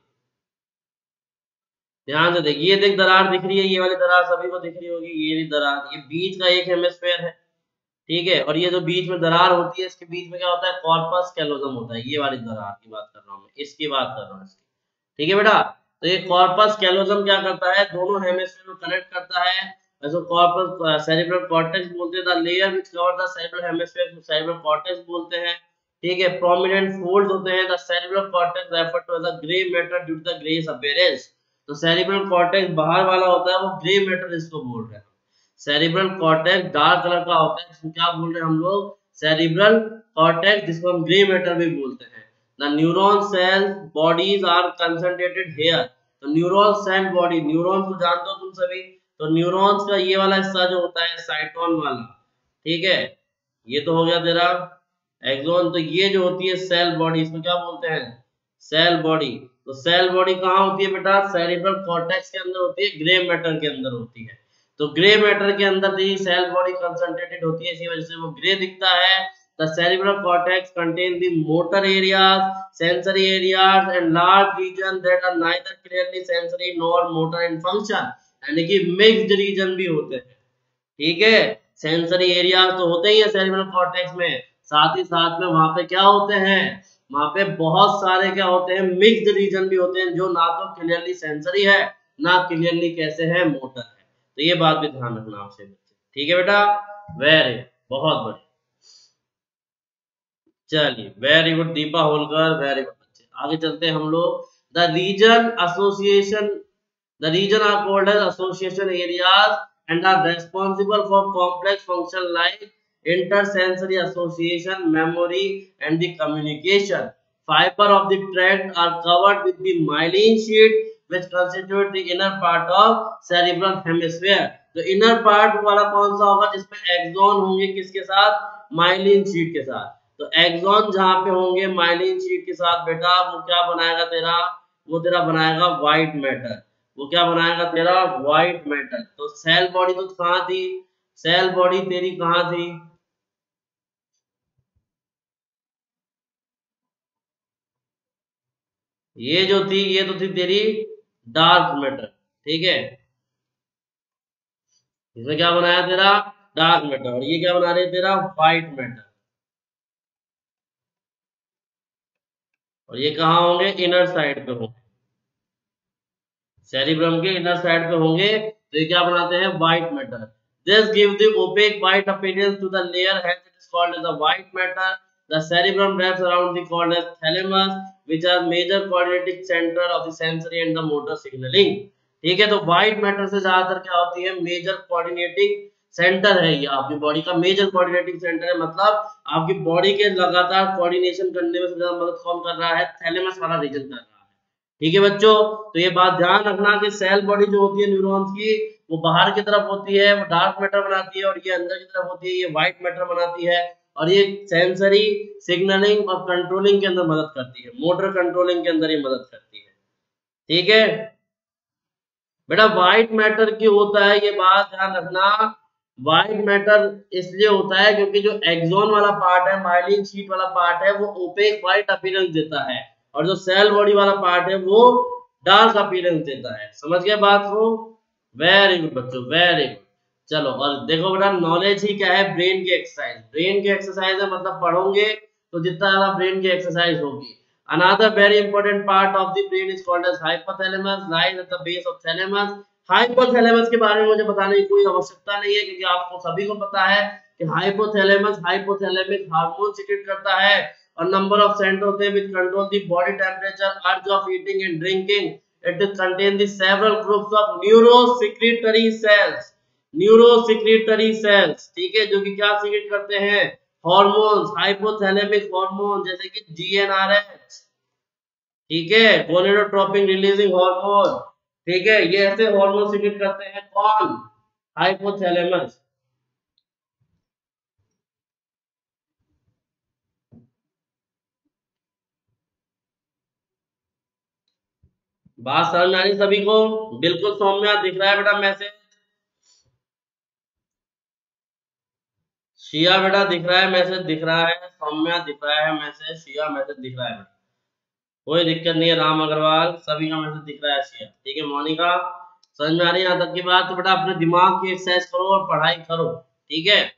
ध्यान से देख, ये देख दरार दिख रही है, ये वाली दरार सभी को दिख रही होगी, ये दरार, ये बीच का एक हेमिस्फीयर है, ठीक है। और ये जो बीच में दरार होती है, इसके बीच में क्या होता है? कॉर्पस कैलोजम होता है। ये वाली दरार की बात कर रहा हूँ मैं, इसकी बात कर रहा हूँ, इसकी, ठीक है बेटा। तो ये कॉर्पस कैलोजम क्या करता है? दोनों हेमिस्फीयर को कनेक्ट करता है। इसको कॉर्पस सेरिब्रल कॉर्टेक्स बोलते हैं। The layer which cover the cerebral hemisphere को सेरिब्रल कॉर्टेक्स बोलते हैं, ठीक है। प्रोमिनेंट फोल्ड्स होते हैं। The cerebral cortex refer to as a grey matter due to the greys appearance. तो सेरिब्रल कॉर्टेक्स बाहर वाला होता है, वो ग्रे मैटर इसको बोल रहे हैं। सेरिब्रल कॉर्टेक्स डार्क कलर का होता है, जिसको क्या बोल रहे हैं हम लोग? सेरिब्रल कॉर्टेक्स, जिसको हम ग्रे मैटर भी बोलते हैं। The neuron cell bodies are concentrated here. तो न्यूरॉन सेल बॉडी, न्यूरॉन्स को जानते हो तुम सभी, तो न्यूरॉन्स का ये वाला हिस्सा जो होता है साइटोन वाला, ठीक है, ये तो हो गया तेरा एक्सोन। तो ये जो होती है सेल बॉडी, इसको क्या बोलते हैं? Cell body. तो सेल बॉडी कहाँ होती है बेटा? सेरिब्रल कॉर्टेक्स के अंदर होती है, ग्रे मैटर के अंदर होती है। तो ग्रे मैटर के अंदर ही सेल बॉडी कंसंट्रेटेड होती है, इसी वजह से वो ग्रे दिखता है। The cerebral cortex contains the motor areas, sensory areas, and large regions that are neither clearly sensory nor motor in function, यानी कि मिक्स्ड रीजन भी होते हैं, ठीक है। सेंसरी एरियाज तो होते ही है सेरिब्रल कॉर्टेक्स में, साथ ही साथ में वहां पे क्या होते हैं? वहां पे बहुत सारे क्या होते हैं? मिक्स्ड रीजन भी होते हैं, जो ना तो क्लियरली सेंसरी है, ना क्लियरली कैसे है? मोटर है। तो ये बात भी ध्यान रखना आपसे बच्चे, ठीक है बेटा। वेरी, बहुत बढ़िया। चलिए, very good Deepa Holkar, very good बच्चे। आगे चलते हैं हम लोग। The region association, the region are called as association areas and are responsible for complex function like intersensory association, memory, and the communication. Fiber of the tract are covered with the myelin sheet, which constitute the inner part of cerebral hemisphere. तो inner part वाला कौन सा होगा? जिसमें एक्सॉन होंगे, किसके साथ? माइलिन शीट के साथ। तो एक्सॉन जहां पे होंगे माइलिन शीट के साथ बेटा, वो क्या बनाएगा तेरा? वो तेरा बनाएगा व्हाइट मैटर। वो क्या बनाएगा तेरा? White matter. तो सेल बॉडी तो कहां थी? सेल बॉडी तेरी कहां थी? ये जो थी, ये तो थी तेरी डार्क मैटर, ठीक है। इसमें क्या बनाया तेरा? Dark matter. और ये क्या बना रहे तेरा? White matter. और ये कहाँ होंगे? इनर साइड पे होंगे, सेरिब्रम के इनर साइड पे होंगे। तो ये क्या बनाते हैं? White matter. This give the opaque white appearance to the layer, hence it is called as the white matter. द cerebrum wraps around the called as thalamus, which are major coordinating center of the sensory and the motor signaling. ठीक है, तो व्हाइट मैटर से ज्यादातर क्या होती है? मेजर कोऑर्डिनेटिंग सेंटर है, ये आपकी बॉडी का मेजर कोऑर्डिनेटिंग सेंटर है। मतलब आपकी बॉडी के लगातार कोऑर्डिनेशन करने में सबसे ज्यादा मदद कौन कर रहा है? थैलेमस वाला रीजन कर रहा है, ठीक है बच्चों। तो ये बात ध्यान रखना कि सेल बॉडी जो होती है न्यूरॉन्स की, वो बाहर की तरफ होती है, वो डार्क मैटर बनाती है, और ये अंदर की तरफ होती है, ये व्हाइट मैटर बनाती है। और ये सेंसरी सिग्नलिंग और कंट्रोलिंग के अंदर मदद करती है, मोटर कंट्रोलिंग के अंदर ये मदद करती है, ठीक है। बेटा व्हाइट मैटर क्यों होता है, ये बात ध्यान रखना। व्हाइट मैटर इसलिए होता है क्योंकि जो एक्सोन वाला पार्ट है, माइलिन शीट वाला पार्ट है, वो ओपेक व्हाइट अपीयरेंस देता है, और जो सेल बॉडी वाला पार्ट है वो डार्क अपीयरेंस देता है। समझ गए बात को? वेरी गुड बच्चों, वेरी गुड। चलो और देखो बेटा, नॉलेज ही क्या है, ब्रेन की एक्सरसाइज। ब्रेन की एक्सरसाइज है मतलब पढ़ोगे तो जितना ज्यादा ब्रेन की एक्सरसाइज होगी। Another very important part of the brain is called as hypothalamus, lies at the base of thalamus. Hypothalamus के बारे में मुझे बताने की कोई आवश्यकता नहीं है, क्योंकि आपको सभी को पता है कि हाइपोथैलेमस हाइपोथैलेमिक हार्मोन सीक्रेट करता है, और नंबर ऑफ सेंटर होते हैं which control the body temperature, urge of eating and drinking. It contains the several groups of neurosecretory cells, neurosecretory cells, ठीक है, जो कि क्या सीक्रेट करते हैं, हॉर्मोन्स, हाइपोथैलेमिक हार्मोन, जैसे कि जीएनआरएच, ठीक है, गोनेडोट्रोपिन रिलीजिंग हार्मोन, ठीक है, ये ऐसे हार्मोन सीक्रेट करते हैं कौन, हाइपोथैलेमस। बात समझ में आ रही सभी को? बिल्कुल सौम्या दिख रहा है बेटा मैसेज? शिया बेटा दिख रहा है मैसेज? दिख रहा है सौम्या, दिख रहा है मैसेज, शिया मैसेज दिख रहा है बेटा, कोई दिक्कत नहीं है। राम अग्रवाल सभी का मैसेज दिख रहा है, शिया ठीक है। मोनिका समझ में आ रही है यहाँ तक की बात? तो बेटा अपने दिमाग की एक्सरसाइज करो और पढ़ाई करो, ठीक है।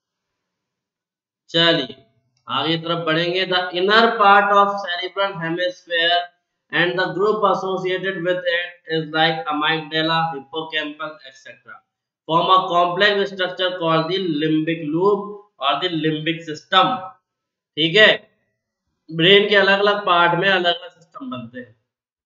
चलिए आगे तरफ बढ़ेंगे। The inner part of cerebral hemisphere and the group associated with it is like amygdala, hippocampus etcetera, form a complex structure called the limbic loop और द लिम्बिक सिस्टम, ठीक है। ब्रेन के अलग अलग पार्ट में अलग अलग सिस्टम बनते हैं।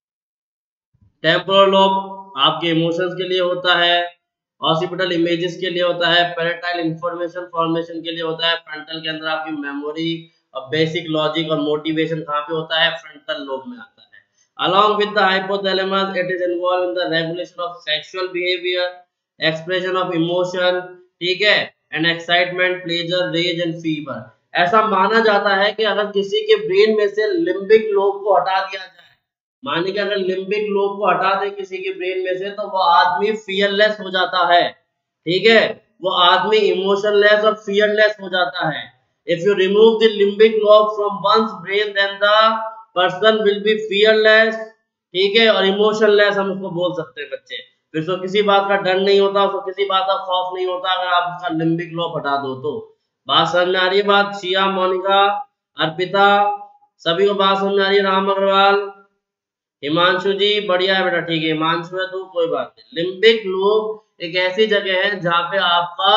टेम्पोरल लोब आपके इमोशंस के लिए होता है, ऑसिपिटल इमेजेस के लिए होता है, पैराटाइल इंफॉर्मेशन फॉर्मेशन के लिए होता है, फ्रंटल के अंदर आपकी मेमोरी और बेसिक लॉजिक और मोटिवेशन कहाँ पे होता है, फ्रंटल लोब में आता है। along with the hypothalamus it is involved in the regulation of sexual behavior, expression of emotion, ठीक है, and excitement, pleasure, rage and fever। ऐसा माना जाता है कि अगर किसी के ब्रेन में से लिम्बिक लोब को हटा दिया जाए, मानिए कि अगर लिम्बिक लोब को हटा दे किसी के ब्रेन में से, तो वो आदमी फियरलेस हो जाता है, ठीक है, वो आदमी इमोशनलेस और फियरलेस हो जाता है। If you remove the limbic lobe from one's brain then the person will be fearless, ठीक है, और इमोशनलेस हम उसको बोल सकते हैं बच्चे। फिर उसको किसी बात का डर नहीं होता, उसको किसी बात का खौफ नहीं होता अगर आप उसका लिम्बिक लोब हटा दो तो। बात समझ में आ रही है? बात शिया, मोनिका, अर्पिता सभी को बात समझ में आ रही है? राम अग्रवाल, हिमांशु जी बढ़िया है बेटा, ठीक है, हिमांशु है तो कोई बात नहीं। लिम्बिक लोब एक ऐसी जगह है जहां पे आपका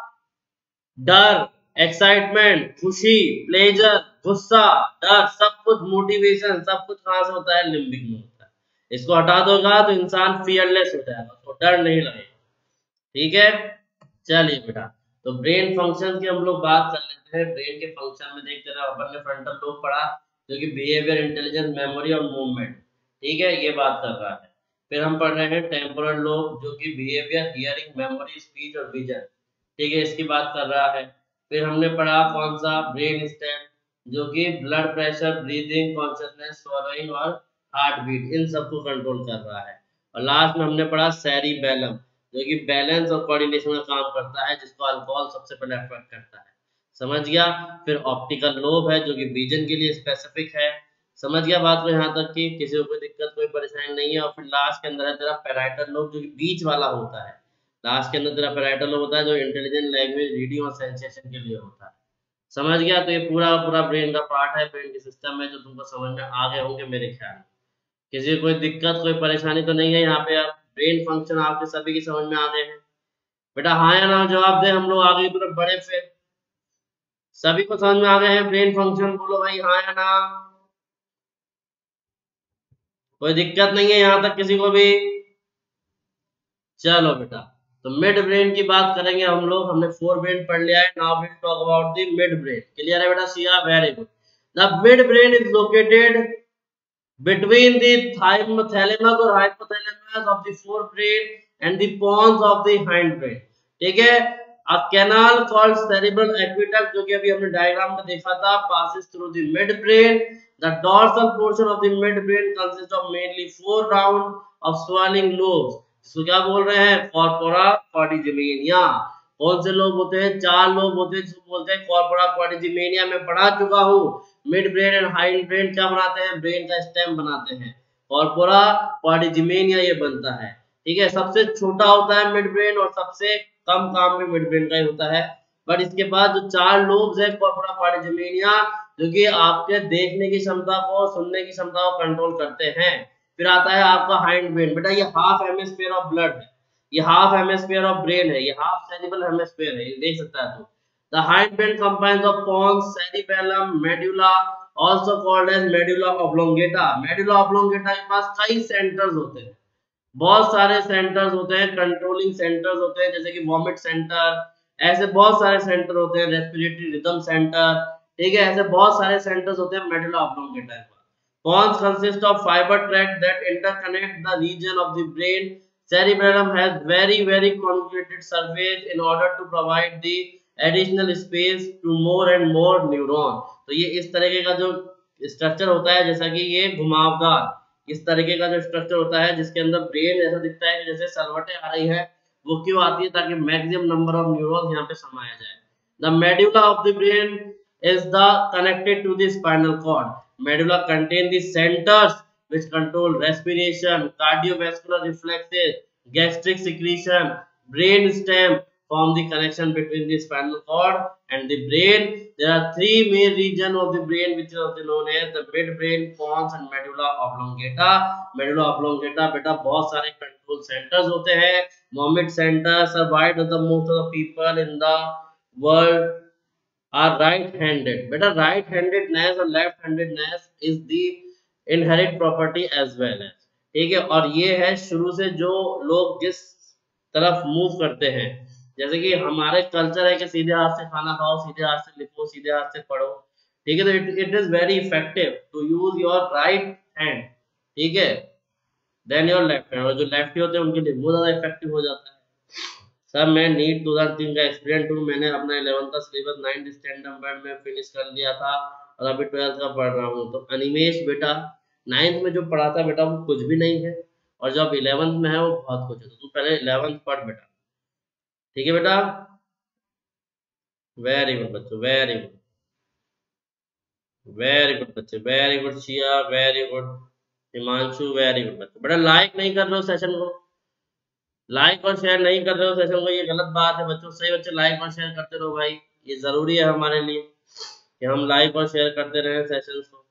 डर, एक्साइटमेंट, खुशी, प्लेजर, गुस्सा, डर, सब कुछ, मोटिवेशन, सब कुछ कहां से होता है, लिम्बिक में होता है। इसको हटा दोगा तो इंसान फियरलेस हो जाएगा, उसको डर नहीं लगेगा, ठीक है। चलिए बेटा, तो ब्रेन फंक्शन की हम लोग बात कर लेते हैं। ब्रेन के फंक्शन में देखते रहे, अपन ने फ्रंटल लोब पढ़ा जो कि बिहेवियर, इंटेलिजेंस, मेमोरी और मूवमेंट, ठीक है, ये बात कर रहा है। फिर हम पढ़ रहे हैं टेम्पोरल लोब जो कि बिहेवियर, हियरिंग, मेमोरी, स्पीच और विजन, ठीक है, इसकी बात कर रहा है। फिर हमने पढ़ा कौन सा, ब्रेन स्टेम जो कि blood pressure, breathing, consciousness, swallowing और हार्ट बीट, इन सबको कंट्रोल कर रहा है। और लास्ट में हमने पढ़ा सेरिबेलम जो कि बैलेंस और कोऑर्डिनेशन का काम करता है, जिसको अल्कोहल सबसे पहले अफेक्ट करता है। समझ गया? फिर ऑप्टिकल लोब है जो कि विजन के लिए स्पेसिफिक है। समझ गया बात को यहाँ तक की? किसी को कोई दिक्कत, कोई परेशानी नहीं है। और फिर लास्ट के अंदर है तेरा पैराइटल लोब जो कि बीच वाला होता है। लास्ट के अंदर तेरा पैराइटल लोब होता है जो इंटेलिजेंट, लैंग्वेज, रीडिंग और सेंसेशन के लिए होता है। समझ गया? तो ये पूरा पूरा ब्रेन का पार्ट है, ब्रेन के सिस्टम में, जो तुमको समझ में आ गए होंगे मेरे ख्याल में। किसी को कोई दिक्कत, कोई परेशानी तो नहीं है यहाँ पे? आप ब्रेन फंक्शन आपके सभी की समझ में आ गए हैं बेटा? हाँ या ना जवाब दे, हम लोग आगे की तरफ बढ़े। फिर सभी को समझ में आ गए हैं ब्रेन फंक्शन? बोलो भाई हाँ या ना। कोई दिक्कत नहीं है यहाँ तक किसी को भी? चलो बेटा, तो मिड ब्रेन की बात करेंगे हम लोग। हमने फोर ब्रेन पढ़ लिया है, now will talk about the mid brain. Clear है बेटा? Siya, very good. The mid brain is located between the thalamus or hypothalamus of the forebrain and the pons of the hindbrain, ठीक है। a canal called cerebral aqueduct जो कि अभी हमने डायग्राम में देखा था, passes through the midbrain. The dorsal portion of the midbrain consists of mainly four round of swelling lobes इसको क्या बोल रहे हैं? Corpora quadrigemina. कौन से लोब होते हैं? चार लोब होते हैं, जिसको बोलते हैं कॉर्पोरा क्वाड्रिजेमिनिया। मैं पढ़ा चुका हूँ। Mid brain and hind brain क्या बनाते हैं? ब्रेन का स्टेम बनाते हैं। कॉर्पोरा क्वाड्रिजेमिनिया ये बनता है। ठीक है, सबसे छोटा होता है मिड ब्रेन और सबसे कम काम में मिड ब्रेन का ही होता है। बट इसके बाद जो चार लोब्स है कॉर्पोरा क्वाड्रिजेमिनिया, जो कि आपके देखने की क्षमता को, सुनने की क्षमता को कंट्रोल करते हैं। फिर आता है आपका हाइंड ब्रेन। बेटा ये हाफ हेमिस्फीयर ऑफ ब्लड है, ये हाफ हेमिस्फीयर ऑफ ब्रेन है, ये हाफ सेरिब्रल हेमिस्फीयर है, ये देख सकता है तू। The hind brain combines of pons, cerebellum, medulla, also called as medulla oblongata. Medulla oblongata के पास कई सेंटर्स होते हैं, बहुत सारे सेंटर्स होते हैं, कंट्रोलिंग सेंटर्स होते हैं, जैसे कि वॉमिट सेंटर, ऐसे बहुत सारे सेंटर होते हैं, रेस्पिरेटरी रिदम सेंटर। ठीक है, ऐसे बहुत सारे सेंटर्स होते हैं मेडुला ऑब्लोंगेटा के पास। Pons consist of fiber tract that interconnect the region of the brain. Cerebellum has very very convoluted surface in order to provide the additional space to more and more neuron. तो ये इस तरीके का जो स्ट्रक्चर होता है, जैसा कि ये घुमावदार इस तरीके का जो स्ट्रक्चर होता है, जिसके अंदर ब्रेन ऐसा दिखता है कि जैसे सलवटें आ रही है। वो क्यों आती है? ताकि मैक्सिमम नंबर ऑफ न्यूरॉन्स यहाँ पे समाया जाए। The medulla of the brain is the connected to the spinal cord. Medulla contain the centers which control respiration, cardiovascular reflexes, gastric secretion. Brain stem form the connection between the spinal cord and the brain. There are three main regions of the brain which are known as the midbrain, pons and medulla oblongata. Medulla oblongata बेटा बहुत सारे control centers होते हैं। Vomit centers are why does the most of the people in the world are right handed. बेटा right handedness और left handedness is the inherent property as well as, ठीक है। और ये है शुरू से जो लोग जिस तरफ मूव करते हैं, जैसे कि हमारे कल्चर है कि सीधे हाथ से खाना खाओ, सीधे हाथ से लिखो, सीधे हाथ से पढ़ो। ठीक है, तो it it is very effective to use your right hand, ठीक है, देन योर लेफ्ट हैंड। और जो लेफ्टी होते हैं उनके लिए बहुत ज्यादा इफेक्टिव हो जाता है। सर मैं नीट दो हज़ार तीन का एक्सपीरियंस हूँ। मैंने अपना इलेवेंथ का सिलेबस नाइन्थ स्टैंडर्ड में फिनिश कर लिया था और अभी ट्वेल्थ का पढ़ रहा हूँ। तो अनिमेश बेटा नाइन्थ में जो पढ़ा था बेटा वो कुछ भी नहीं है, और जब इलेवेंथ में है वो बहुत कुछ है। तो तू पहले इलेवेंथ पढ़ बेटा, ठीक है बेटा। वेरी गुड बच्चों, वेरी गुड, वेरी गुड बच्चे, very good Shiya, very good Himanshu, very good बच्चे। बेटा लाइक नहीं कर रहे हो सेशन को, लाइक और शेयर नहीं कर रहे हो सेशन को, ये गलत बात है बच्चों। सही बच्चे लाइक और शेयर करते रहो भाई, ये जरूरी है हमारे लिए कि हम लाइक और शेयर करते रहें सेशन को।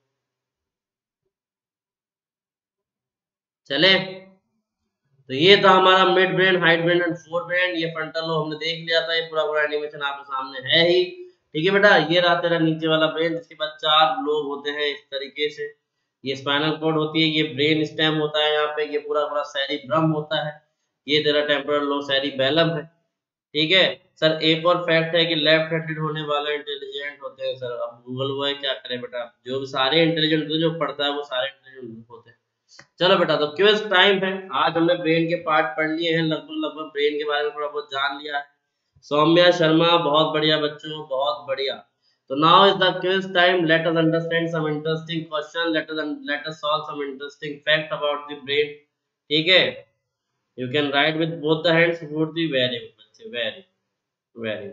चले, तो ये था हमारा mid brain, hind brain and fore brain. ये फ्रंटल लोब हमने देख लिया था, ये पूरा पूरा एनिमेशन आपके सामने है ही। ठीक है बेटा, ये रहा तेरा नीचे वाला ब्रेन, जिसके बाद चार लोब होते हैं इस तरीके से। ये स्पाइनल कॉर्ड होती है, ये ब्रेन स्टेम होता है यहाँ पे, ये पूरा पूरा सेरिब्रम होता है, ये तेरा टेम्पोरल लोब सेरिबेलम है। ठीक है सर, एक और फैक्ट है कि लेफ्ट हैंडेड होने वाले इंटेलिजेंट होते हैं सर। अब गूगल वो है, क्या करे बेटा, जो भी सारे इंटेलिजेंट होते हैं, जो पढ़ता है वो सारे इंटेलिजेंट होते हैं। चलो बेटा, तो क्विज टाइम है। आज हमने ब्रेन के पार्ट पढ़ लिए हैं, लगभग लगभग ब्रेन के बारे में थोड़ा बहुत जान लिया है। सौम्या शर्मा बहुत बढ़िया बच्चों, बहुत बढ़िया। तो now is the quiz time. Let us understand some interesting question, let us let us solve some interesting fact about the brain. ठीक है, you can write with both the hands, good दी, वेरी गुड बच्चे, वेरी वेरी।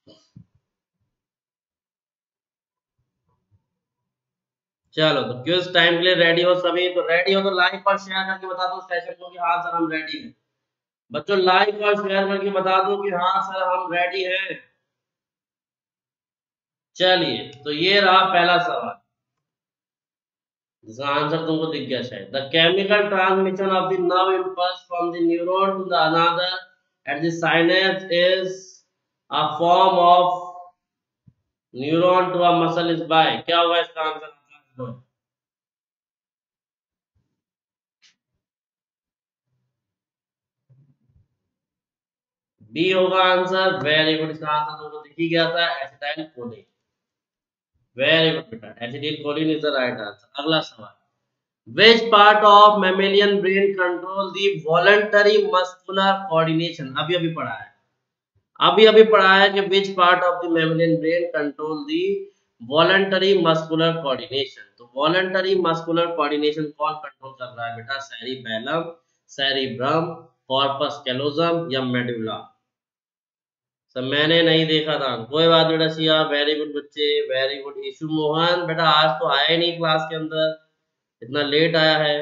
चलो, तो क्विज टाइम के लिए रेडी हो सभी? तो रेडी हो तो लाइक और शेयर करके बता दो सेशन को कि हाँ सर हम रेडी हैं। बच्चों लाइक और शेयर करके बता दो कि हाँ सर हम रेडी हैं। चलिए, तो ये रहा पहला सवाल, जिसका आंसर तुमको दिख गया शायद। The chemical transmission of the nerve impulse from the neuron to the another at the synapse is a form of neuron to a muscle is by. क्या होगा इसका आंसर? बी होगा आंसर। वेरी गुड, इसका आंसर तुमको दिख ही गया था, एसिटाइल कोलिन। वेरी गुड बेटा, acetylcholine is the right answer. अगला सवाल, which part of mammalian brain control the voluntary muscular coordination? अभी अभी पढ़ा है, अभी अभी पढ़ा है कि which part of the mammalian brain control the voluntary muscular coordination। तो voluntary muscular coordination कौन कंट्रोल कर रहा है बेटा? सेरिबेलम, सेरिब्रम, कॉर्पस कैलोजम या मेडुला। सब मैंने नहीं देखा था, कोई बात बेटा शिया, वेरी गुड बच्चे, वेरी गुड। ईशु मोहन बेटा आज तो आया ही नहीं क्लास के अंदर, इतना लेट आया है।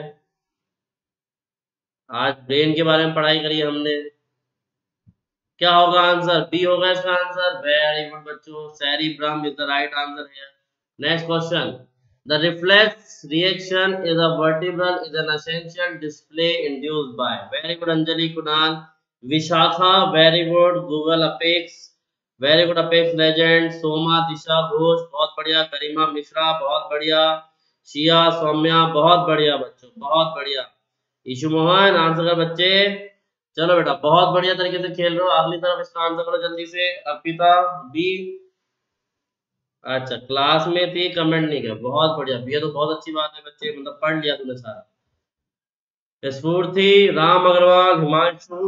आज ब्रेन के बारे में पढ़ाई करी हमने। क्या होगा आंसर? बी होगा इसका आंसर। वेरी गुड बच्चों, cerebrum is the right answer here. Next question, the reflex reaction is a vertebral is an essential display induced by. Very good Anjali, Kunal, Vishakha, very good, Google Apex, very good Apex Legend, Soma, Disha Ghosh, बहुत बढ़िया, गरिमा मिश्रा, बहुत बढ़िया, शिया, सौम्या, बहुत बढ़िया बच्चों, बहुत बढ़िया। ईशु मोहन आंसर कर बच्चे, चलो बेटा बहुत बढ़िया तरीके से खेल रहे हो। अगली तरफ इसका आंसर करो जल्दी से। अर्पिता बी, अच्छा क्लास में थी, कमेंट नहीं किया, बहुत बढ़िया भैया, तो बहुत अच्छी बात है बच्चे, मतलब पढ़ लिया तूने सारा। स्फूर्ति, राम अग्रवाल, हिमांशु,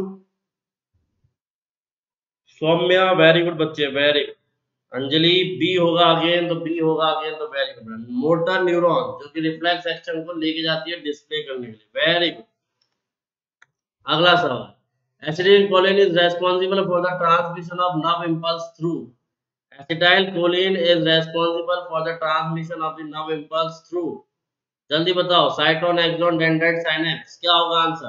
सौम्या, वेरी गुड बच्चे, वेरी गुड। अंजलि बी होगा अगेन, तो बी होगा अगेन, तो वेरी गुड। मोटर न्यूरॉन जो कि रिफ्लेक्स एक्शन को लेके जाती है डिस्प्ले करने के लिए, वेरी गुड। अगला सवाल, acetylcholine is responsible for the transmission of nerve impulse through। acetylcholine is responsible for the transmission of the nerve impulse through। जल्दी बताओ, साइटोन, एक्सोन, डेंड्राइट, साइनेप्स, क्या होगा आंसर?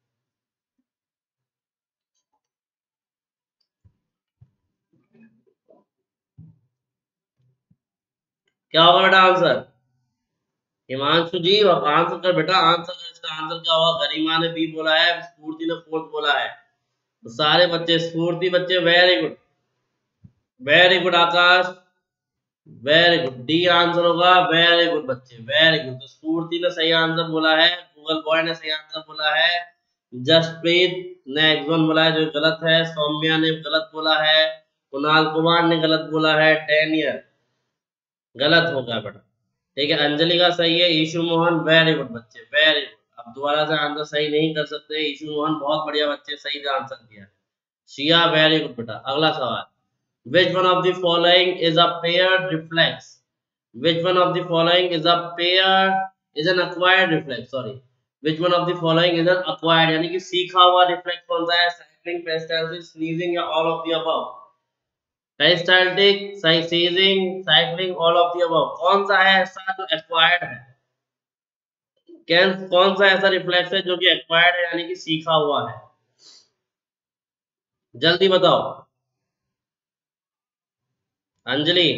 क्या होगा बेटा आंसर? हिमांशु जी आंसर कर बेटा, आंसर कर, इसका आंसर क्या होगा? गरिमा ने बी बोला है, स्फूर्ति ने फोर्थ बोला है, तो सारे बच्चे स्फूर्ति बच्चे, very good, very good Akash, very good, D answer होगा, वेरी गुड बच्चे, वेरी गुड। तो स्फूर्ति ने सही आंसर बोला है, गूगल बॉय ने सही आंसर बोला है, जसप्रीत ने एक्सोन बोला है जो गलत है, सौम्या ने गलत बोला है, कुणाल कुमार ने गलत बोला है, टेनियर गलत होगा बेटा, ठीक है। अंजलि का सही है, ईशु मोहन, वेरी गुड बच्चे, वेरी गुड। अब दोबारा से आंसर सही नहीं कर सकते, ईशु मोहन बहुत बढ़िया बच्चे, सही आंसर दिया। शिया वेरी गुड बेटा। अगला सवाल, which one of the following is a paired reflex? Which one of the following is a pair is an acquired reflex? Sorry, which one of the following is an acquired यानी कि सीखा हुआ रिफ्लेक्स कौन सा है? साइक्लिंग, पेरिस्टाल्टिक, स्नीजिंग या all of the above? Peristaltic, sneezing, cycling, all of the above, कौन सा है ऐसा जो एक्वायर्ड है? कैन कौन सा ऐसा रिफ्लेक्स है जो कि एक्वायर्ड है यानी कि सीखा हुआ है? जल्दी बताओ अंजलि,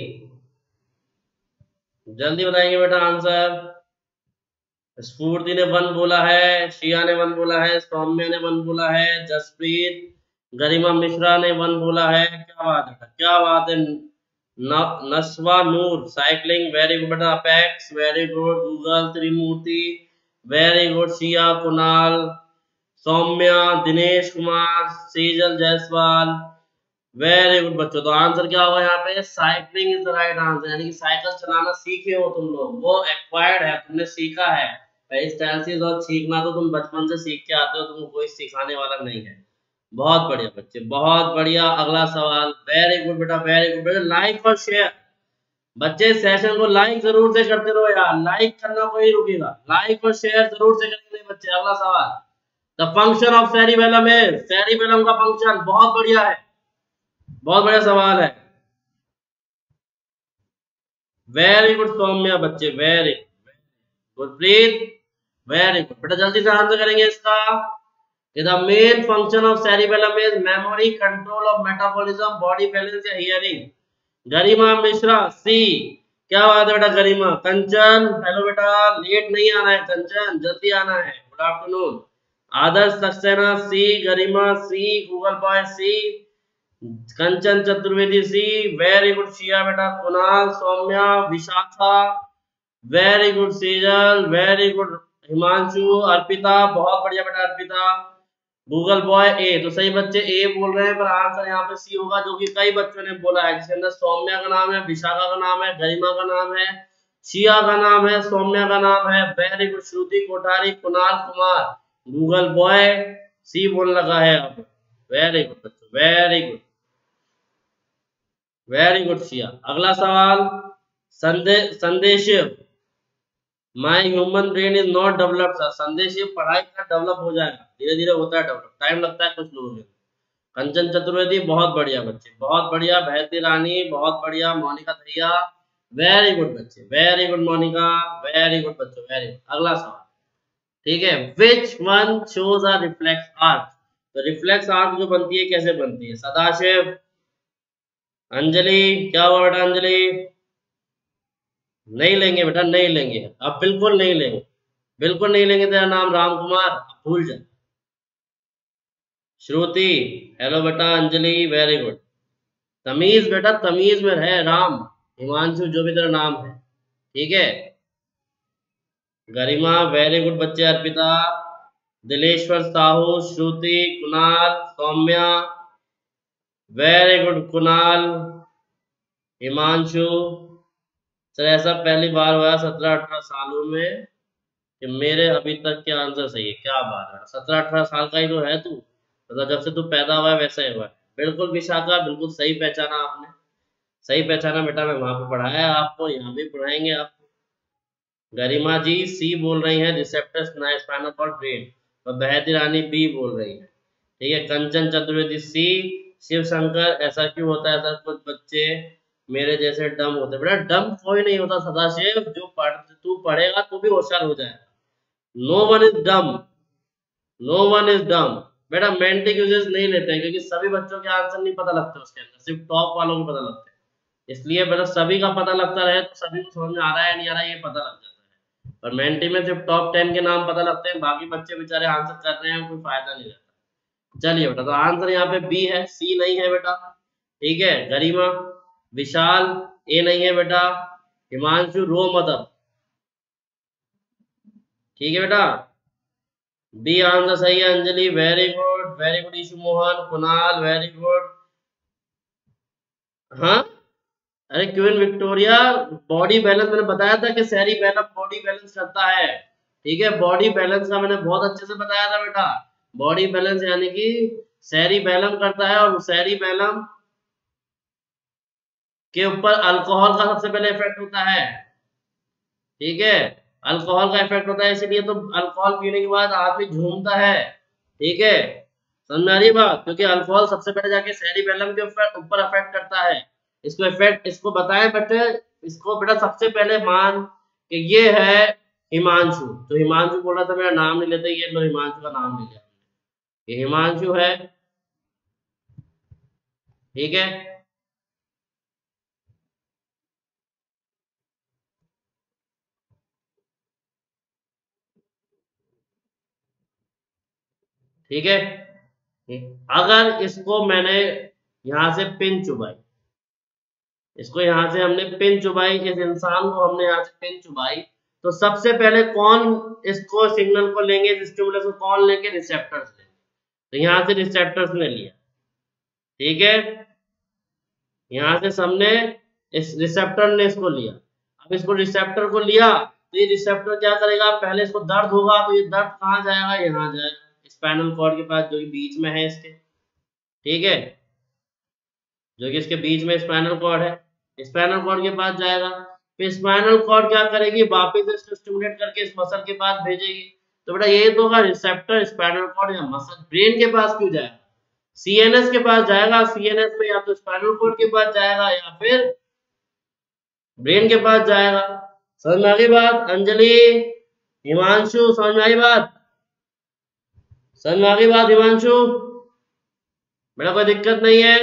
जल्दी बताएंगे बेटा आंसर। स्फूर्ति ने वन बोला है, शिया ने वन बोला है, सौम्य ने वन बोला है, जसप्रीत, गरिमा मिश्रा ने वन बोला है, क्या बात है, क्या बात है। न, नस्वा नूर, साइकिलिंग, वेरी गुड बेटा, Apex, very good, Google, Trimurti, very good, Shiya, Kunal, Saumya, Dinesh Kumar, Sejal Jaiswal, very good बच्चों। तो आंसर क्या होगा यहाँ पे? Cycling is the right answer, यानी कि साइकिल चलाना सीखे हो तुम लोग, वो एक्वायर्ड है, तुमने सीखा है। पेरिस्टाल्सिस और सीखना तो तुम बचपन से सीख के आते हो, तुमको कोई सिखाने वाला नहीं है। बहुत बढ़िया बच्चे, बहुत बढ़िया। अगला सवाल, वेरी गुड बेटा, वेरी गुड बेटा। लाइक और शेयर बच्चे, सेशन को लाइक जरूर से करते रहो यार, लाइक करना कोई रुकेगा, लाइक और शेयर जरूर से करेंगे बच्चे। अगला सवाल, द फंक्शन ऑफ सेरिबेलम है, सेरिबेलम का फंक्शन, बहुत बढ़िया है, बहुत बढ़िया सवाल है, वेरी गुड सौम्या बच्चे, very good please, very good बेटा। जल्दी से आंसर करेंगे इसका। The main function of cerebellum is memory, control of metabolism, body balance या हियरिंग। गरिमा मिश्रा सी, क्या बात है बेटा गरिमा। कंचन हेलो बेटा, लेट नहीं आना है कंचन, जल्दी आना है, good afternoon. Adarsh Saxena C, Garima C, Google boy C, Kanchan Chaturvedi C, very good Shiya बेटा, Kunal, Saumya, Vishakha, very good Sejal, very good Himanshu, Arpita, बहुत बढ़िया बेटा अर्पिता, गूगल बॉय ए। तो सही बच्चे ए बोल रहे हैं, पर आंसर यहाँ पे सी होगा, जो कि कई बच्चों ने बोला है, जिसके अंदर सौम्या का नाम है, विशाखा का नाम है, गरिमा का नाम है, शिया का नाम है, सौम्या का नाम है, very good Shruti Kothari, Kunal Kumar, Google boy C बोलने लगा है अब, वेरी गुड बच्चों, very good, very good Shiya. अगला सवाल, संदे Sandesh my human brain is not developed sir. Sandesh ये पढ़ाई का डेवलप हो जाएगा, धीरे धीरे होता है डेवलप, टाइम लगता है कुछ लोगों में। कंचन चतुर्वेदी बहुत बढ़िया बच्चे, बहुत बढ़िया। भैती रानी बहुत बढ़िया। मोनिका दहिया वेरी गुड बच्चे, very good Monika, very good बच्चों, वेरी गुड। अगला सवाल, ठीक है। Which one shows a reflex arc. तो रिफ्लेक्स आर्क जो बनती है कैसे बनती है? सदाशिव, अंजलि, क्या हुआ बेटा अंजलि? नहीं लेंगे बेटा, नहीं लेंगे, अब बिल्कुल नहीं लेंगे, बिल्कुल नहीं लेंगे। तेरा नाम राम कुमार, भूल जा। श्रुति, हेलो बेटा। Anjali, very good. तमीज बेटा, तमीज में रहे। राम, हिमांशु, जो भी तेरा नाम है, ठीक है। गरिमा, वेरी गुड बच्चे। Arpita, Dileshwar Sahu, Shruti, Kunal, Saumya, very good Kunal, Himanshu. Sir ऐसा पहली बार हुआ सत्रह अठारह सालों में कि मेरे अभी तक के आंसर सही है। क्या बात है, सत्रह अठारह साल का ही तो है तू, मतलब जब से तू पैदा हुआ है वैसा ही हुआ है। बिल्कुल विशाखा, बिल्कुल सही पहचाना आपने, सही पहचाना बेटा। मैं वहां पे पढ़ाया है आपको, यहाँ भी पढ़ाएंगे आपको। गरिमा जी सी बोल रही है, रिसेप्टर्स स्पाइनल कॉर्ड ब्रेन। और बहती रानी बी बोल रही है, ठीक है। कंचन चतुर्वेदी सी। शिव शंकर, ऐसा क्यों होता है सर? कुछ बच्चे मेरे जैसे डम होते। बेटा डम कोई नहीं होता सदाशिव, जो पढ़ तू पढ़ेगा तो भी होशियार हो जाएगा। No one is dumb, no one is dumb. बेटा मेंटिक यूजेस नहीं लेते हैं क्योंकि सभी बच्चों के आंसर नहीं पता लगते उसके अंदर, सिर्फ टॉप वालों को पता लगते हैं। इसलिए बेटा सभी का पता लगता रहे तो सभी को समझ में आ रहा है नहीं आ रहा है ये पता लग जाता है। पर मेंटी में सिर्फ टॉप टेन के नाम पता लगते हैं, बाकी बच्चे बेचारे आंसर कर रहे हैं, कोई फायदा नहीं रहता। चलिए बेटा, तो आंसर यहाँ पे बी है, सी नहीं है बेटा, ठीक है। गरिमा, विशाल, ए नहीं है बेटा। हिमांशु, रो मतलब, ठीक है बेटा। बी आंसर सही है। Anjali, very good, very good. Ishu Mohan, Kunal, very good. हाँ, अरे क्वीन विक्टोरिया बॉडी बैलेंस, मैंने बताया था कि सैरी बैलम बॉडी बैलेंस करता है, ठीक है। बॉडी बैलेंस का मैंने बहुत अच्छे से बताया था बेटा। बॉडी बैलेंस यानी कि सैरी बैलम करता है, और सैरी बैलम के ऊपर अल्कोहल का सबसे पहले इफेक्ट होता है, ठीक है। अल्कोहल का इफेक्ट होता है, इसीलिए तो अल्कोहल पीने के बाद आदमी झूमता है, ठीक है। समझ में आ रही बात? क्योंकि अल्कोहल सबसे पहले जाके सेरिबेलम के ऊपर अफेक्ट करता है। इसको इफेक्ट इसको बताएं बेटे, इसको बेटा सबसे पहले मान कि ये है हिमांशु। तो हिमांशु बोल रहा था मेरा नाम नहीं लेते, ये लो हिमांशु का नाम ले लिया, ये हिमांशु है, ठीक है। ठीक है, अगर इसको मैंने यहां से पिन चुबाई, इसको यहां से हमने पिन चुबाई, इस इंसान को हमने यहां से पिन चुबाई, तो सबसे पहले कौन इसको सिग्नल को लेंगे, इस स्टिमुलस को कौन लेंगे? रिसेप्टर्स लेंगे। तो यहां से रिसेप्टर्स ने लिया, ठीक है। यहां से सबने इस रिसेप्टर ने इसको लिया। अब इसको रिसेप्टर को लिया तो ये रिसेप्टर क्या करेगा? पहले इसको दर्द होगा तो ये दर्द कहाँ जाएगा? यहाँ जाएगा स्पाइनल कॉर्ड के पास, जो कि बीच में है इसके, ठीक है, जो कि इसके बीच में स्पाइनल कॉर्ड है। स्पाइनल कॉर्ड के पास जाएगा, फिर स्पाइनल कॉर्ड क्या करेगी? वापस इसको स्टिमुलेट करके इस मसल के पास भेजेगी। तो बेटा ये तो होगा रिसेप्टर स्पाइनल कॉर्ड या मसल। ब्रेन के पास क्यों जाएगा? सीएनएस के पास जाएगा। सीएनएस में या तो स्पाइनल कॉर्ड के पास जाएगा या फिर ब्रेन के पास जाएगा। समझ में आ गई बात? अंजलि, हिमांशु, समझ में आई बात? समझ में आ गई बात हिमांशु? बेटा कोई दिक्कत नहीं है?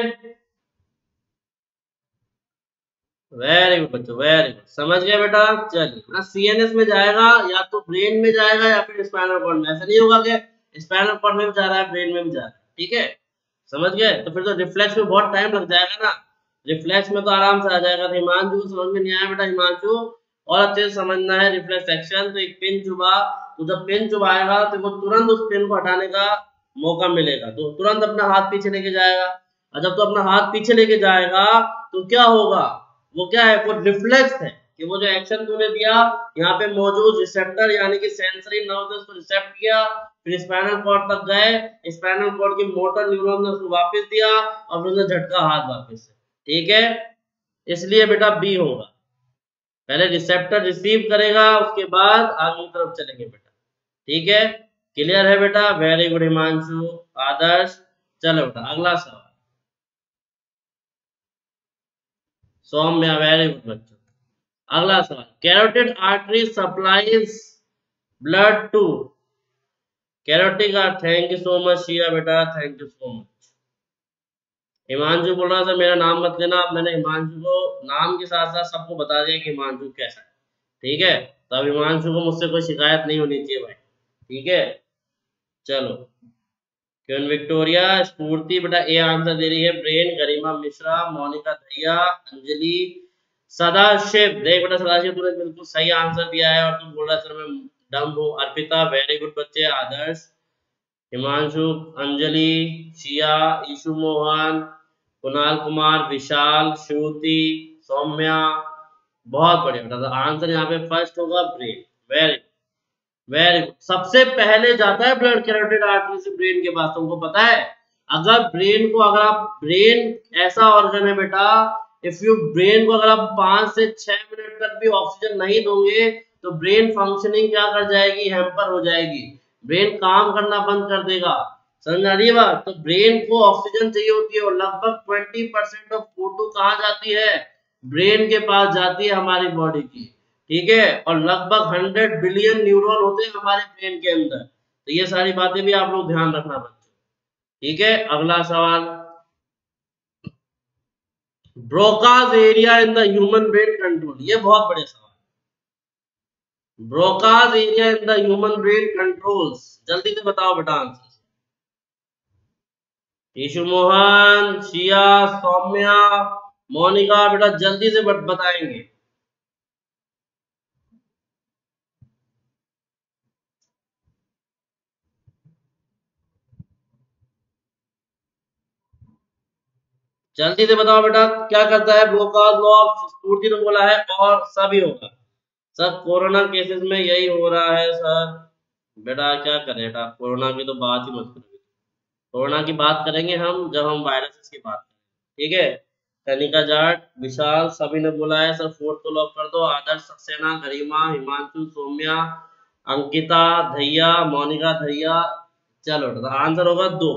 वेरी गुड बच्चों, वेरी गुड, समझ गए बेटा। चलिए बेटा सीएनएस में जाएगा या तो ब्रेन में जाएगा या फिर स्पाइनल कॉर्ड में। ऐसा नहीं होगा कि स्पाइनल कॉर्ड में भी जा रहा है ब्रेन में भी जा रहा है, ठीक है। समझ गए? तो फिर तो रिफ्लेक्स में बहुत टाइम लग जाएगा ना, रिफ्लेक्स में तो आराम से आ जाएगा। तो हिमांशु को समझ में नहीं आया बेटा? हिमांशु और अच्छे से समझना है रिफ्लेक्स एक्शन। तो एक पिन चुबा, तो जब पिन चुबाएगा तो वो तुरंत उस पिन को हटाने का मौका मिलेगा, तो तुरंत अपना हाथ पीछे लेके जाएगा। और जब तो अपना हाथ पीछे लेके जाएगा तो क्या होगा? वो क्या है? वो रिफ्लेक्स है कि वो जो एक्शन तूने दिया, यहाँ पे मौजूद रिसेप्टर यानी कि सेंसरी नर्व ने उसको रिसेप्ट किया, फिर स्पाइनल कॉर्ड तक गए, स्पाइनल कॉर्ड की मोटर न्यूरॉन ने उसको वापस दिया और फिर उसने झटका हाथ वापस से, ठीक है। इसलिए बेटा बी होगा। पहले रिसेप्टर रिसीव करेगा, उसके बाद आगे की तरफ चलेंगे बेटा। ठीक है, क्लियर है बेटा? Very good Himanshu, Adarsh. चलो बेटा अगला सवाल। सौम्या, वेरी गुड बच्चों। अगला सवाल, carotid artery supplies blood to. Carotid artery, thank you so much Shiya बेटा, thank you so much. Himanshu बोल रहा था मेरा नाम मत लेना, अब मैंने हिमांशु को नाम के साथ साथ सबको बता दिया कि हिमांशु कैसा है। ठीक है, तो अब हिमांशु को मुझसे कोई शिकायत नहीं होनी चाहिए भाई। ठीक है, चलो। क्वीन विक्टोरिया, स्फूर्ति बेटा ए आंसर दे रही है, ब्रेन। गरिमा मिश्रा, मोनिका दहिया, अंजलि, सदाशिव, देख बेटा सदाशिव तूने बिल्कुल सही आंसर दिया है और तुम बोल रहा सर मैं डम हूँ। अर्पिता, वेरी गुड बच्चे। आदर्श, हिमांशु, अंजलि, शिया, ईशु मोहन, कुणाल कुमार, विशाल, श्रुति, सौम्या, बहुत बढ़िया बेटा। तो आंसर यहाँ पे फर्स्ट होगा ब्रेन। Very very good. सबसे पहले जाता है ब्लड कैरोटिड आर्टरी से ब्रेन के पास, तुमको पता है? अगर ब्रेन को, अगर आप, ब्रेन ऐसा ऑर्गन है बेटा, इफ यू ब्रेन को अगर आप पांच से छह मिनट तक भी ऑक्सीजन नहीं दोगे तो ब्रेन फंक्शनिंग क्या कर जाएगी? हैम्पर हो जाएगी, ब्रेन काम करना बंद कर देगा। समझ आ रही है बात? तो ब्रेन को ऑक्सीजन चाहिए होती है और लगभग twenty percent of O two कहाँ जाती है? ब्रेन के पास जाती है हमारी बॉडी की। ठीक है, और लगभग हंड्रेड बिलियन न्यूरॉन होते हैं हमारे ब्रेन के अंदर। तो ये सारी बातें भी आप लोग ध्यान रखना बच्चों। ठीक है, अगला सवाल, Broca's area in the human brain control. ये बहुत बड़े सवाल। Broca's area in the human brain controls, जल्दी से बताओ बेटा आंसर। ईशु मोहन, शिया, सौम्या, मोनिका, बेटा जल्दी से बताएंगे। जल्दी से बताओ बेटा, क्या करता है ब्रोकाज लॉ? स्फूर्ति ने बोला है और सभी होगा। सर कोरोना केसेस में यही हो रहा है सर। बेटा क्या करें बेटा, कोरोना की तो बात ही मत करो। कोरोना की बात करेंगे हम जब हम वायरसेस की बात करें। ठीक है, कनिका जाट, विशाल, सभी ने बोला है सर फोर्थ को लॉक कर दो। आदर्श सक्सेना, गरिमा, हिमांशु, सौम्या, अंकिता धैया, मोनिका धैया। चलो तो आंसर होगा दो।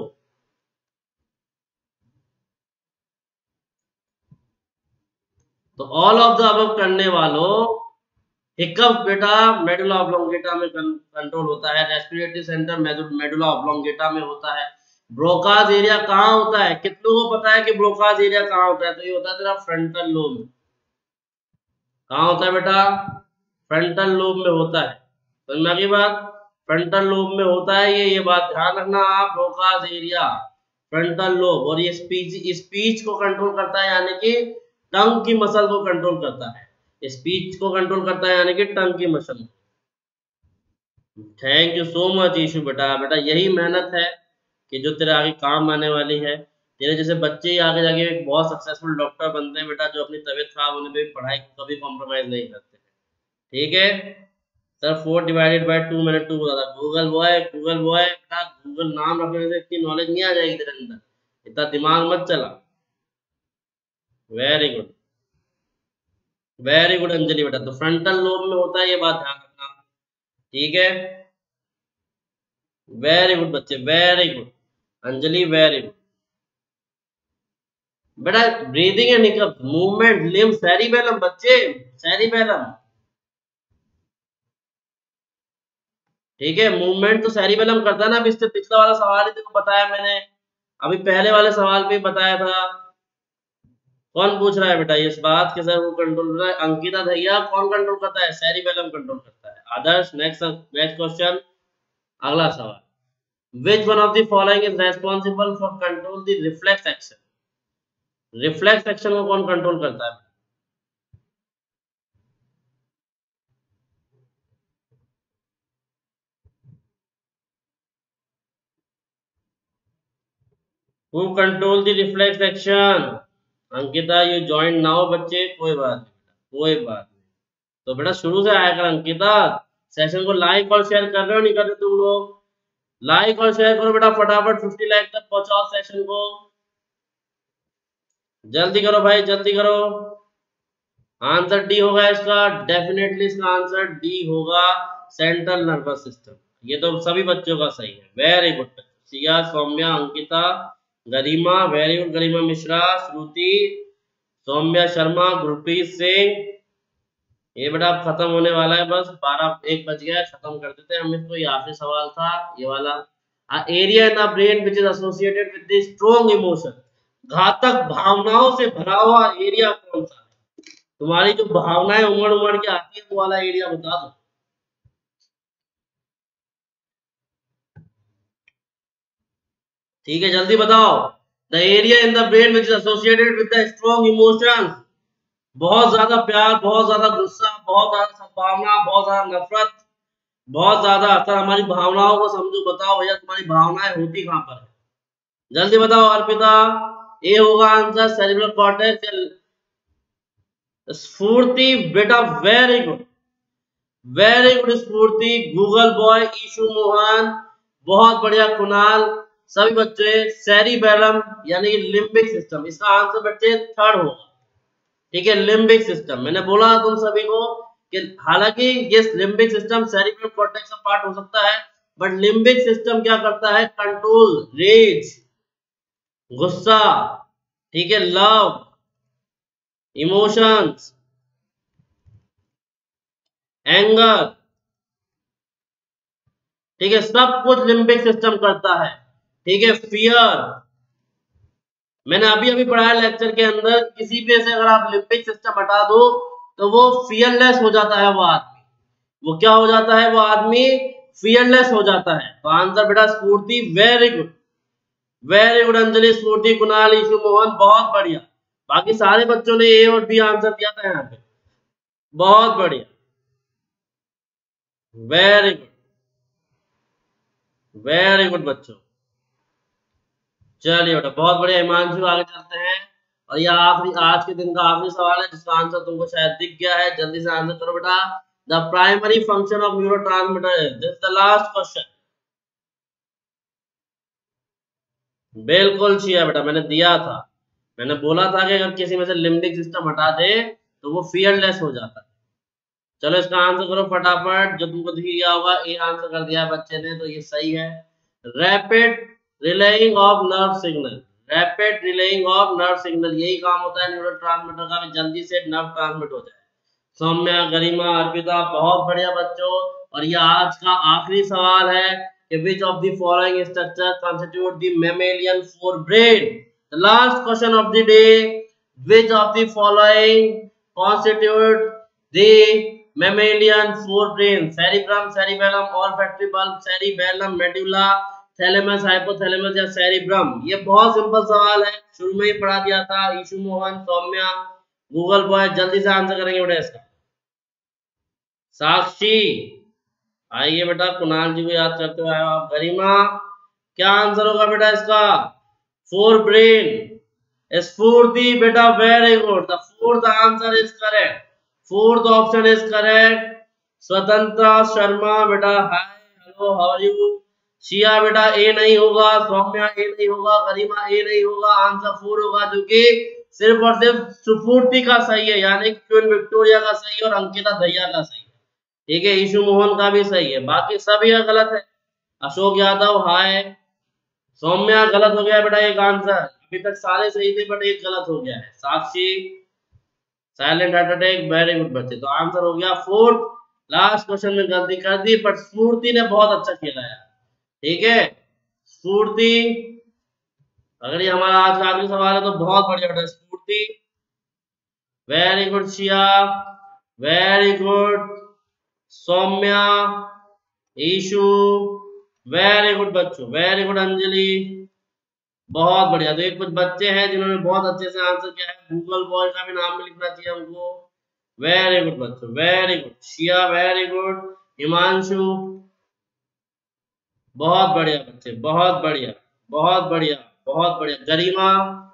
तो ऑल ऑफ द अबव करने वालों, हिकअप बेटा मेडुला ऑब्लोंगेटा में कंट्रोल होता है, रेस्पिरेटरी सेंटर मेडुला ऑब्लोंगेटा में होता है। ब्रोकाज एरिया कहाँ होता है? कितनों को पता है कि ब्रोकाज एरिया कहाँ होता है? तो ये होता है तेरा फ्रंटल लोब में। कहाँ होता है बेटा? फ्रंटल लोब में होता है। समझ में आ गई बात? फ्रंटल लोब में होता है ये ये बात ध्यान रखना आप। ब्रोकाज एरिया, फ्रंटल लोब, और ये स्पीच स्पीच को कंट्रोल करता है, यानी कि टंग की मसल को कंट्रोल करता है। स्पीच को कंट्रोल करता है यानी कि टंग की muscle. Thank you so much Ishu बेटा। बेटा यही मेहनत है कि जो तेरे आगे काम आने वाली है। तेरे जैसे बच्चे ही आगे जाके एक बहुत सक्सेसफुल डॉक्टर बनते हैं बेटा, जो अपनी तबीयत खराब होने पे पढ़ाई को कभी कॉम्प्रोमाइज नहीं करते। ठीक है sir, four divided by two मैंने टू बोला था। गूगल बॉय, गूगल बॉय बेटा, गूगल नाम रखने से इतनी नॉलेज नहीं आ जाएगी तेरे अंदर, इतना दिमाग मत चला। Very good, very good Anjali बेटा। तो फ्रंटल लोब में होता है, ये बात ध्यान रखना। ठीक है, वेरी गुड बच्चे, very good Anjali, very good बेटा। Breathing and hiccup, movement, limb, cerebellum बच्चे, सेरिबेलम। ठीक है, मूवमेंट तो सेरिबेलम करता है ना। अभी इससे पिछला वाला सवाल ही देखो बताया मैंने, अभी पहले वाले सवाल पे बताया था। कौन पूछ रहा है बेटा इस बात के सर वो कंट्रोल कर रहा है? अंकिता धैया, कौन कंट्रोल करता है? सेरिबेलम कंट्रोल करता है। आदर्श, नेक्स्ट नेक्स्ट क्वेश्चन, अगला सवाल, which one of the following is responsible for control the reflex action? Reflex action को कौन कंट्रोल करता है? Who control the reflex action? Ankita you join now बच्चे, कोई बात नहीं बेटा, कोई बात नहीं। तो बेटा शुरू से आया कर अंकिता, सेशन को लाइक और शेयर कर रहे हो नहीं कर रहे तुम लोग? लाइक और शेयर करो बेटा फटाफट, फिफ्टी लाइक तक पहुंचाओ सेशन को, जल्दी करो भाई जल्दी करो। आंसर डी होगा इसका, डेफिनेटली इसका आंसर डी होगा, सेंट्रल नर्वस सिस्टम। ये तो सभी बच्चों का सही है, very good. Siya, Saumya, Ankita, Garima, very good, Garima Mishra, Shruti, Saumya Sharma, Gurpreet Singh. ये बेटा अब खत्म होने वाला है, बस बारह एक बज गया, खत्म कर देते हैं हम इसको। ये आखिरी सवाल था ये वाला। Area in the brain which is associated with the strong emotion, घातक भावनाओं से भरा हुआ एरिया कौन सा है? तुम्हारी जो भावनाएं उमड़ उमड़ के आती है वो वाला एरिया बता दो। ठीक है, जल्दी बताओ। The area in the brain which is associated with the strong emotion, बहुत ज्यादा प्यार, बहुत ज्यादा गुस्सा, बहुत ज्यादा संभावना, बहुत ज्यादा नफरत, बहुत ज्यादा असर। हमारी भावनाओं को समझो, बताओ भैया तुम्हारी भावनाएं होती कहां पर है? जल्दी बताओ अर्पिता। ए होगा आंसर सेरिब्रल कॉर्टेक्स। स्फूर्ति बेटा, very good, very good Sphurti. Google boy, Ishu Mohan, बहुत बढ़िया कुणाल, सभी बच्चे। सेरिबेलम यानी लिम्बिक सिस्टम, इसका आंसर बच्चे थर्ड होगा। ठीक है, लिम्बिक सिस्टम, मैंने बोला तुम सभी को कि हालांकि ये लिम्बिक सिस्टम सेरिब्रल कॉर्टेक्स का पार्ट हो सकता है, बट लिम्बिक सिस्टम क्या करता है? कंट्रोल, रेज, गुस्सा, ठीक है, लव, इमोशंस, एंगर, ठीक है, सब कुछ लिम्बिक सिस्टम करता है। ठीक है, फियर, मैंने अभी अभी पढ़ाया लेक्चर के अंदर, किसी पे से अगर आप लिम्बिक सिस्टम हटा दो तो वो फियरलेस हो जाता है वो आदमी। वो क्या हो जाता है? वो आदमी फियरलेस हो जाता है। तो आंसर बेटा Sphurti, very good, very good Anjali, Sphurti, Kunal, issue Mohan, बहुत बढ़िया। बाकी सारे बच्चों ने ए और बी आंसर दिया था यहाँ पे, बहुत बढ़िया, वेरी गुड, वेरी गुड बच्चों। चलिए बेटा, बहुत बढ़िया हिमांशु, आगे चलते हैं। और यह आखिरी, आज के दिन का आखिरी सवाल है जिसका आंसर तुमको शायद दिख गया है। जल्दी से आंसर करो बेटा। The primary function of neurotransmitter is, this the last question. बिल्कुल छिया बेटा, मैंने दिया था, मैंने बोला था कि अगर किसी में से लिम्बिक सिस्टम हटा दे तो वो फियरलेस हो जाता है। चलो इसका आंसर करो फटाफट, जो तुमको दिख गया होगा। ए आंसर कर दिया बच्चे ने, तो ये सही है। Rapid relaying of nerve signal, rapid relaying of nerve signal, यही काम होता है न्यूरोट्रांसमीटर का, जल्दी से नर्व ट्रांसमिट हो जाए। सौम्या, गरिमा, अर्पिता, बहुत बढ़िया बच्चों। और ये आज का आखिरी सवाल है कि which of the following structure constitute the mammalian forebrain. The last question of the day, which of the following constitute the mammalian forebrain? cerebrum, cerebellum, olfactory bulb, cerebellum, medulla, thalamus, hypothalamus या सेरिब्रम? ये बहुत सिंपल सवाल है, शुरू में ही पढ़ा दिया था। ईशु मोहन, सौम्या, गूगल बॉय, जल्दी से आंसर करेंगे बेटा इसका। साक्षी, आइए बेटा, कुणाल जी को याद करते हुए आए हो आप। गरिमा, क्या आंसर होगा बेटा इसका? Forebrain. स्फूर्ति बेटा, very good, the fourth answer is correct, fourth option is correct. Swatantra Sharma बेटा, hi, hello, how are you? Shiya बेटा, ए नहीं होगा, सौम्या ए नहीं होगा, गरिमा ए नहीं होगा, आंसर फोर होगा, जो कि सिर्फ और सिर्फ सुफूर्ति का सही है, यानी क्वीन विक्टोरिया का सही है और अंकिता दहिया का सही है। ठीक है, ईशु मोहन का भी सही है, बाकी सभी गलत है। अशोक यादव, हाय। सौम्या, गलत हो गया बेटा एक आंसर, अभी तक सारे सही थे बट एक गलत हो गया है। Sakshi, silent heart attack, very good बच्चे। तो आंसर हो गया फोर्थ। लास्ट क्वेश्चन में गलती कर दी, बट स्फूर्ति ने बहुत अच्छा खेला है। ठीक है, स्फूर्ति, अगर ये हमारा आज का आखिरी सवाल है तो बहुत बढ़िया बेटा, Sphurti, very good. Shiya, very good. Saumya, Ishu, very good बच्चों, वेरी गुड। अंजलि, बहुत बढ़िया। तो एक कुछ बच्चे हैं जिन्होंने बहुत अच्छे से आंसर किया है, गूगल बॉय का भी नाम भी लिखना चाहिए हमको। वेरी गुड बच्चों, very good. Shiya, very good. Himanshu, बहुत बढ़िया बच्चे, बहुत बढ़िया, बहुत बढ़िया, बहुत बढ़िया। गरिमा,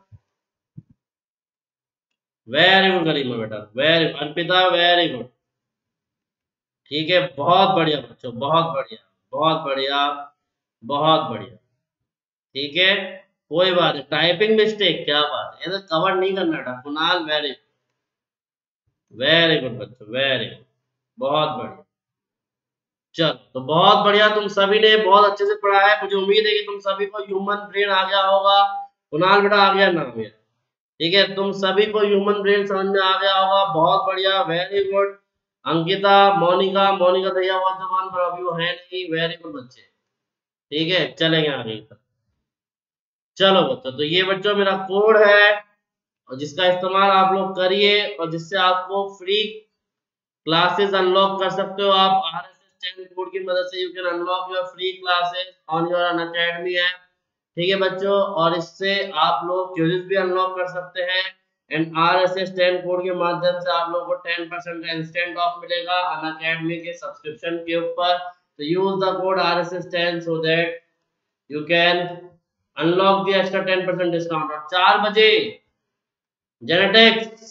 वेरी गुड गरिमा बेटा, very good. Arpita, very good. ठीक है, बहुत बढ़िया बच्चों, बहुत बढ़िया, बहुत बढ़िया, बहुत बढ़िया। ठीक है, कोई बात नहीं, टाइपिंग मिस्टेक, क्या बात है, कवर नहीं करना था। कुणाल, वेरी वेरी गुड बच्चों, वेरी गुड, बहुत बढ़िया। चल तो बहुत बढ़िया, तुम सभी ने बहुत अच्छे से पढ़ा है। मुझे उम्मीद है कि तुम सभी को ह्यूमन ब्रेन आ गया होगा। कुणाल बेटा आ गया नाम है, ठीक है, तुम सभी को ह्यूमन ब्रेन समझ में आ गया होगा। बहुत बढ़िया, वेरी गुड। अंकिता, मोनिका, मोनिका दैया बहुत जवान पर अभी वो है नहीं। वेरी गुड बच्चे, ठीक है, चलेंगे आगे। चलो बच्चों, तो ये बच्चों मेरा कोड है और जिसका इस्तेमाल आप लोग करिए और जिससे आपको फ्री क्लासेस अनलॉक कर सकते हो आप। आरएसएस टेन कोड की मदद से you can unlock your free classes on your Unacademy app, ठीक है बच्चों। और इससे आप लोग क्विज़ भी अनलॉक कर सकते हैं। एंड आरएसएस टेन कोड के माध्यम से आप लोगों को टेन परसेंट का इंस्टेंट ऑफ मिलेगा अनअकैडमी के सब्सक्रिप्शन के ऊपर। तो use the code R S S ten so that you can unlock the extra ten percent discount. और चार बजे जेनेटिक्स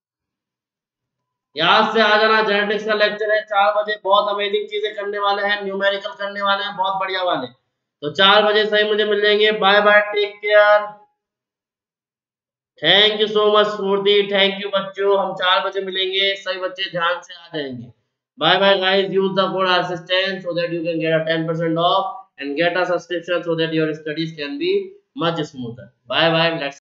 याद से आ जाना, जेनेटिक्स का लेक्चर है चार बजे। बहुत अमेजिंग चीजें करने वाले हैं, न्यूमेरिकल करने वाले हैं, बहुत बढ़िया वाले। तो चार बजे सही मुझे मिल जाएंगे। Bye bye, take care, thank you so much Sphurti, thank you बच्चों। हम चार बजे मिलेंगे, सभी बच्चे ध्यान से आ जाएंगे। Bye bye guys, use the code assistant so that you can get a ten percent off and get a subscription so that your studies can be much smoother. Bye bye, let's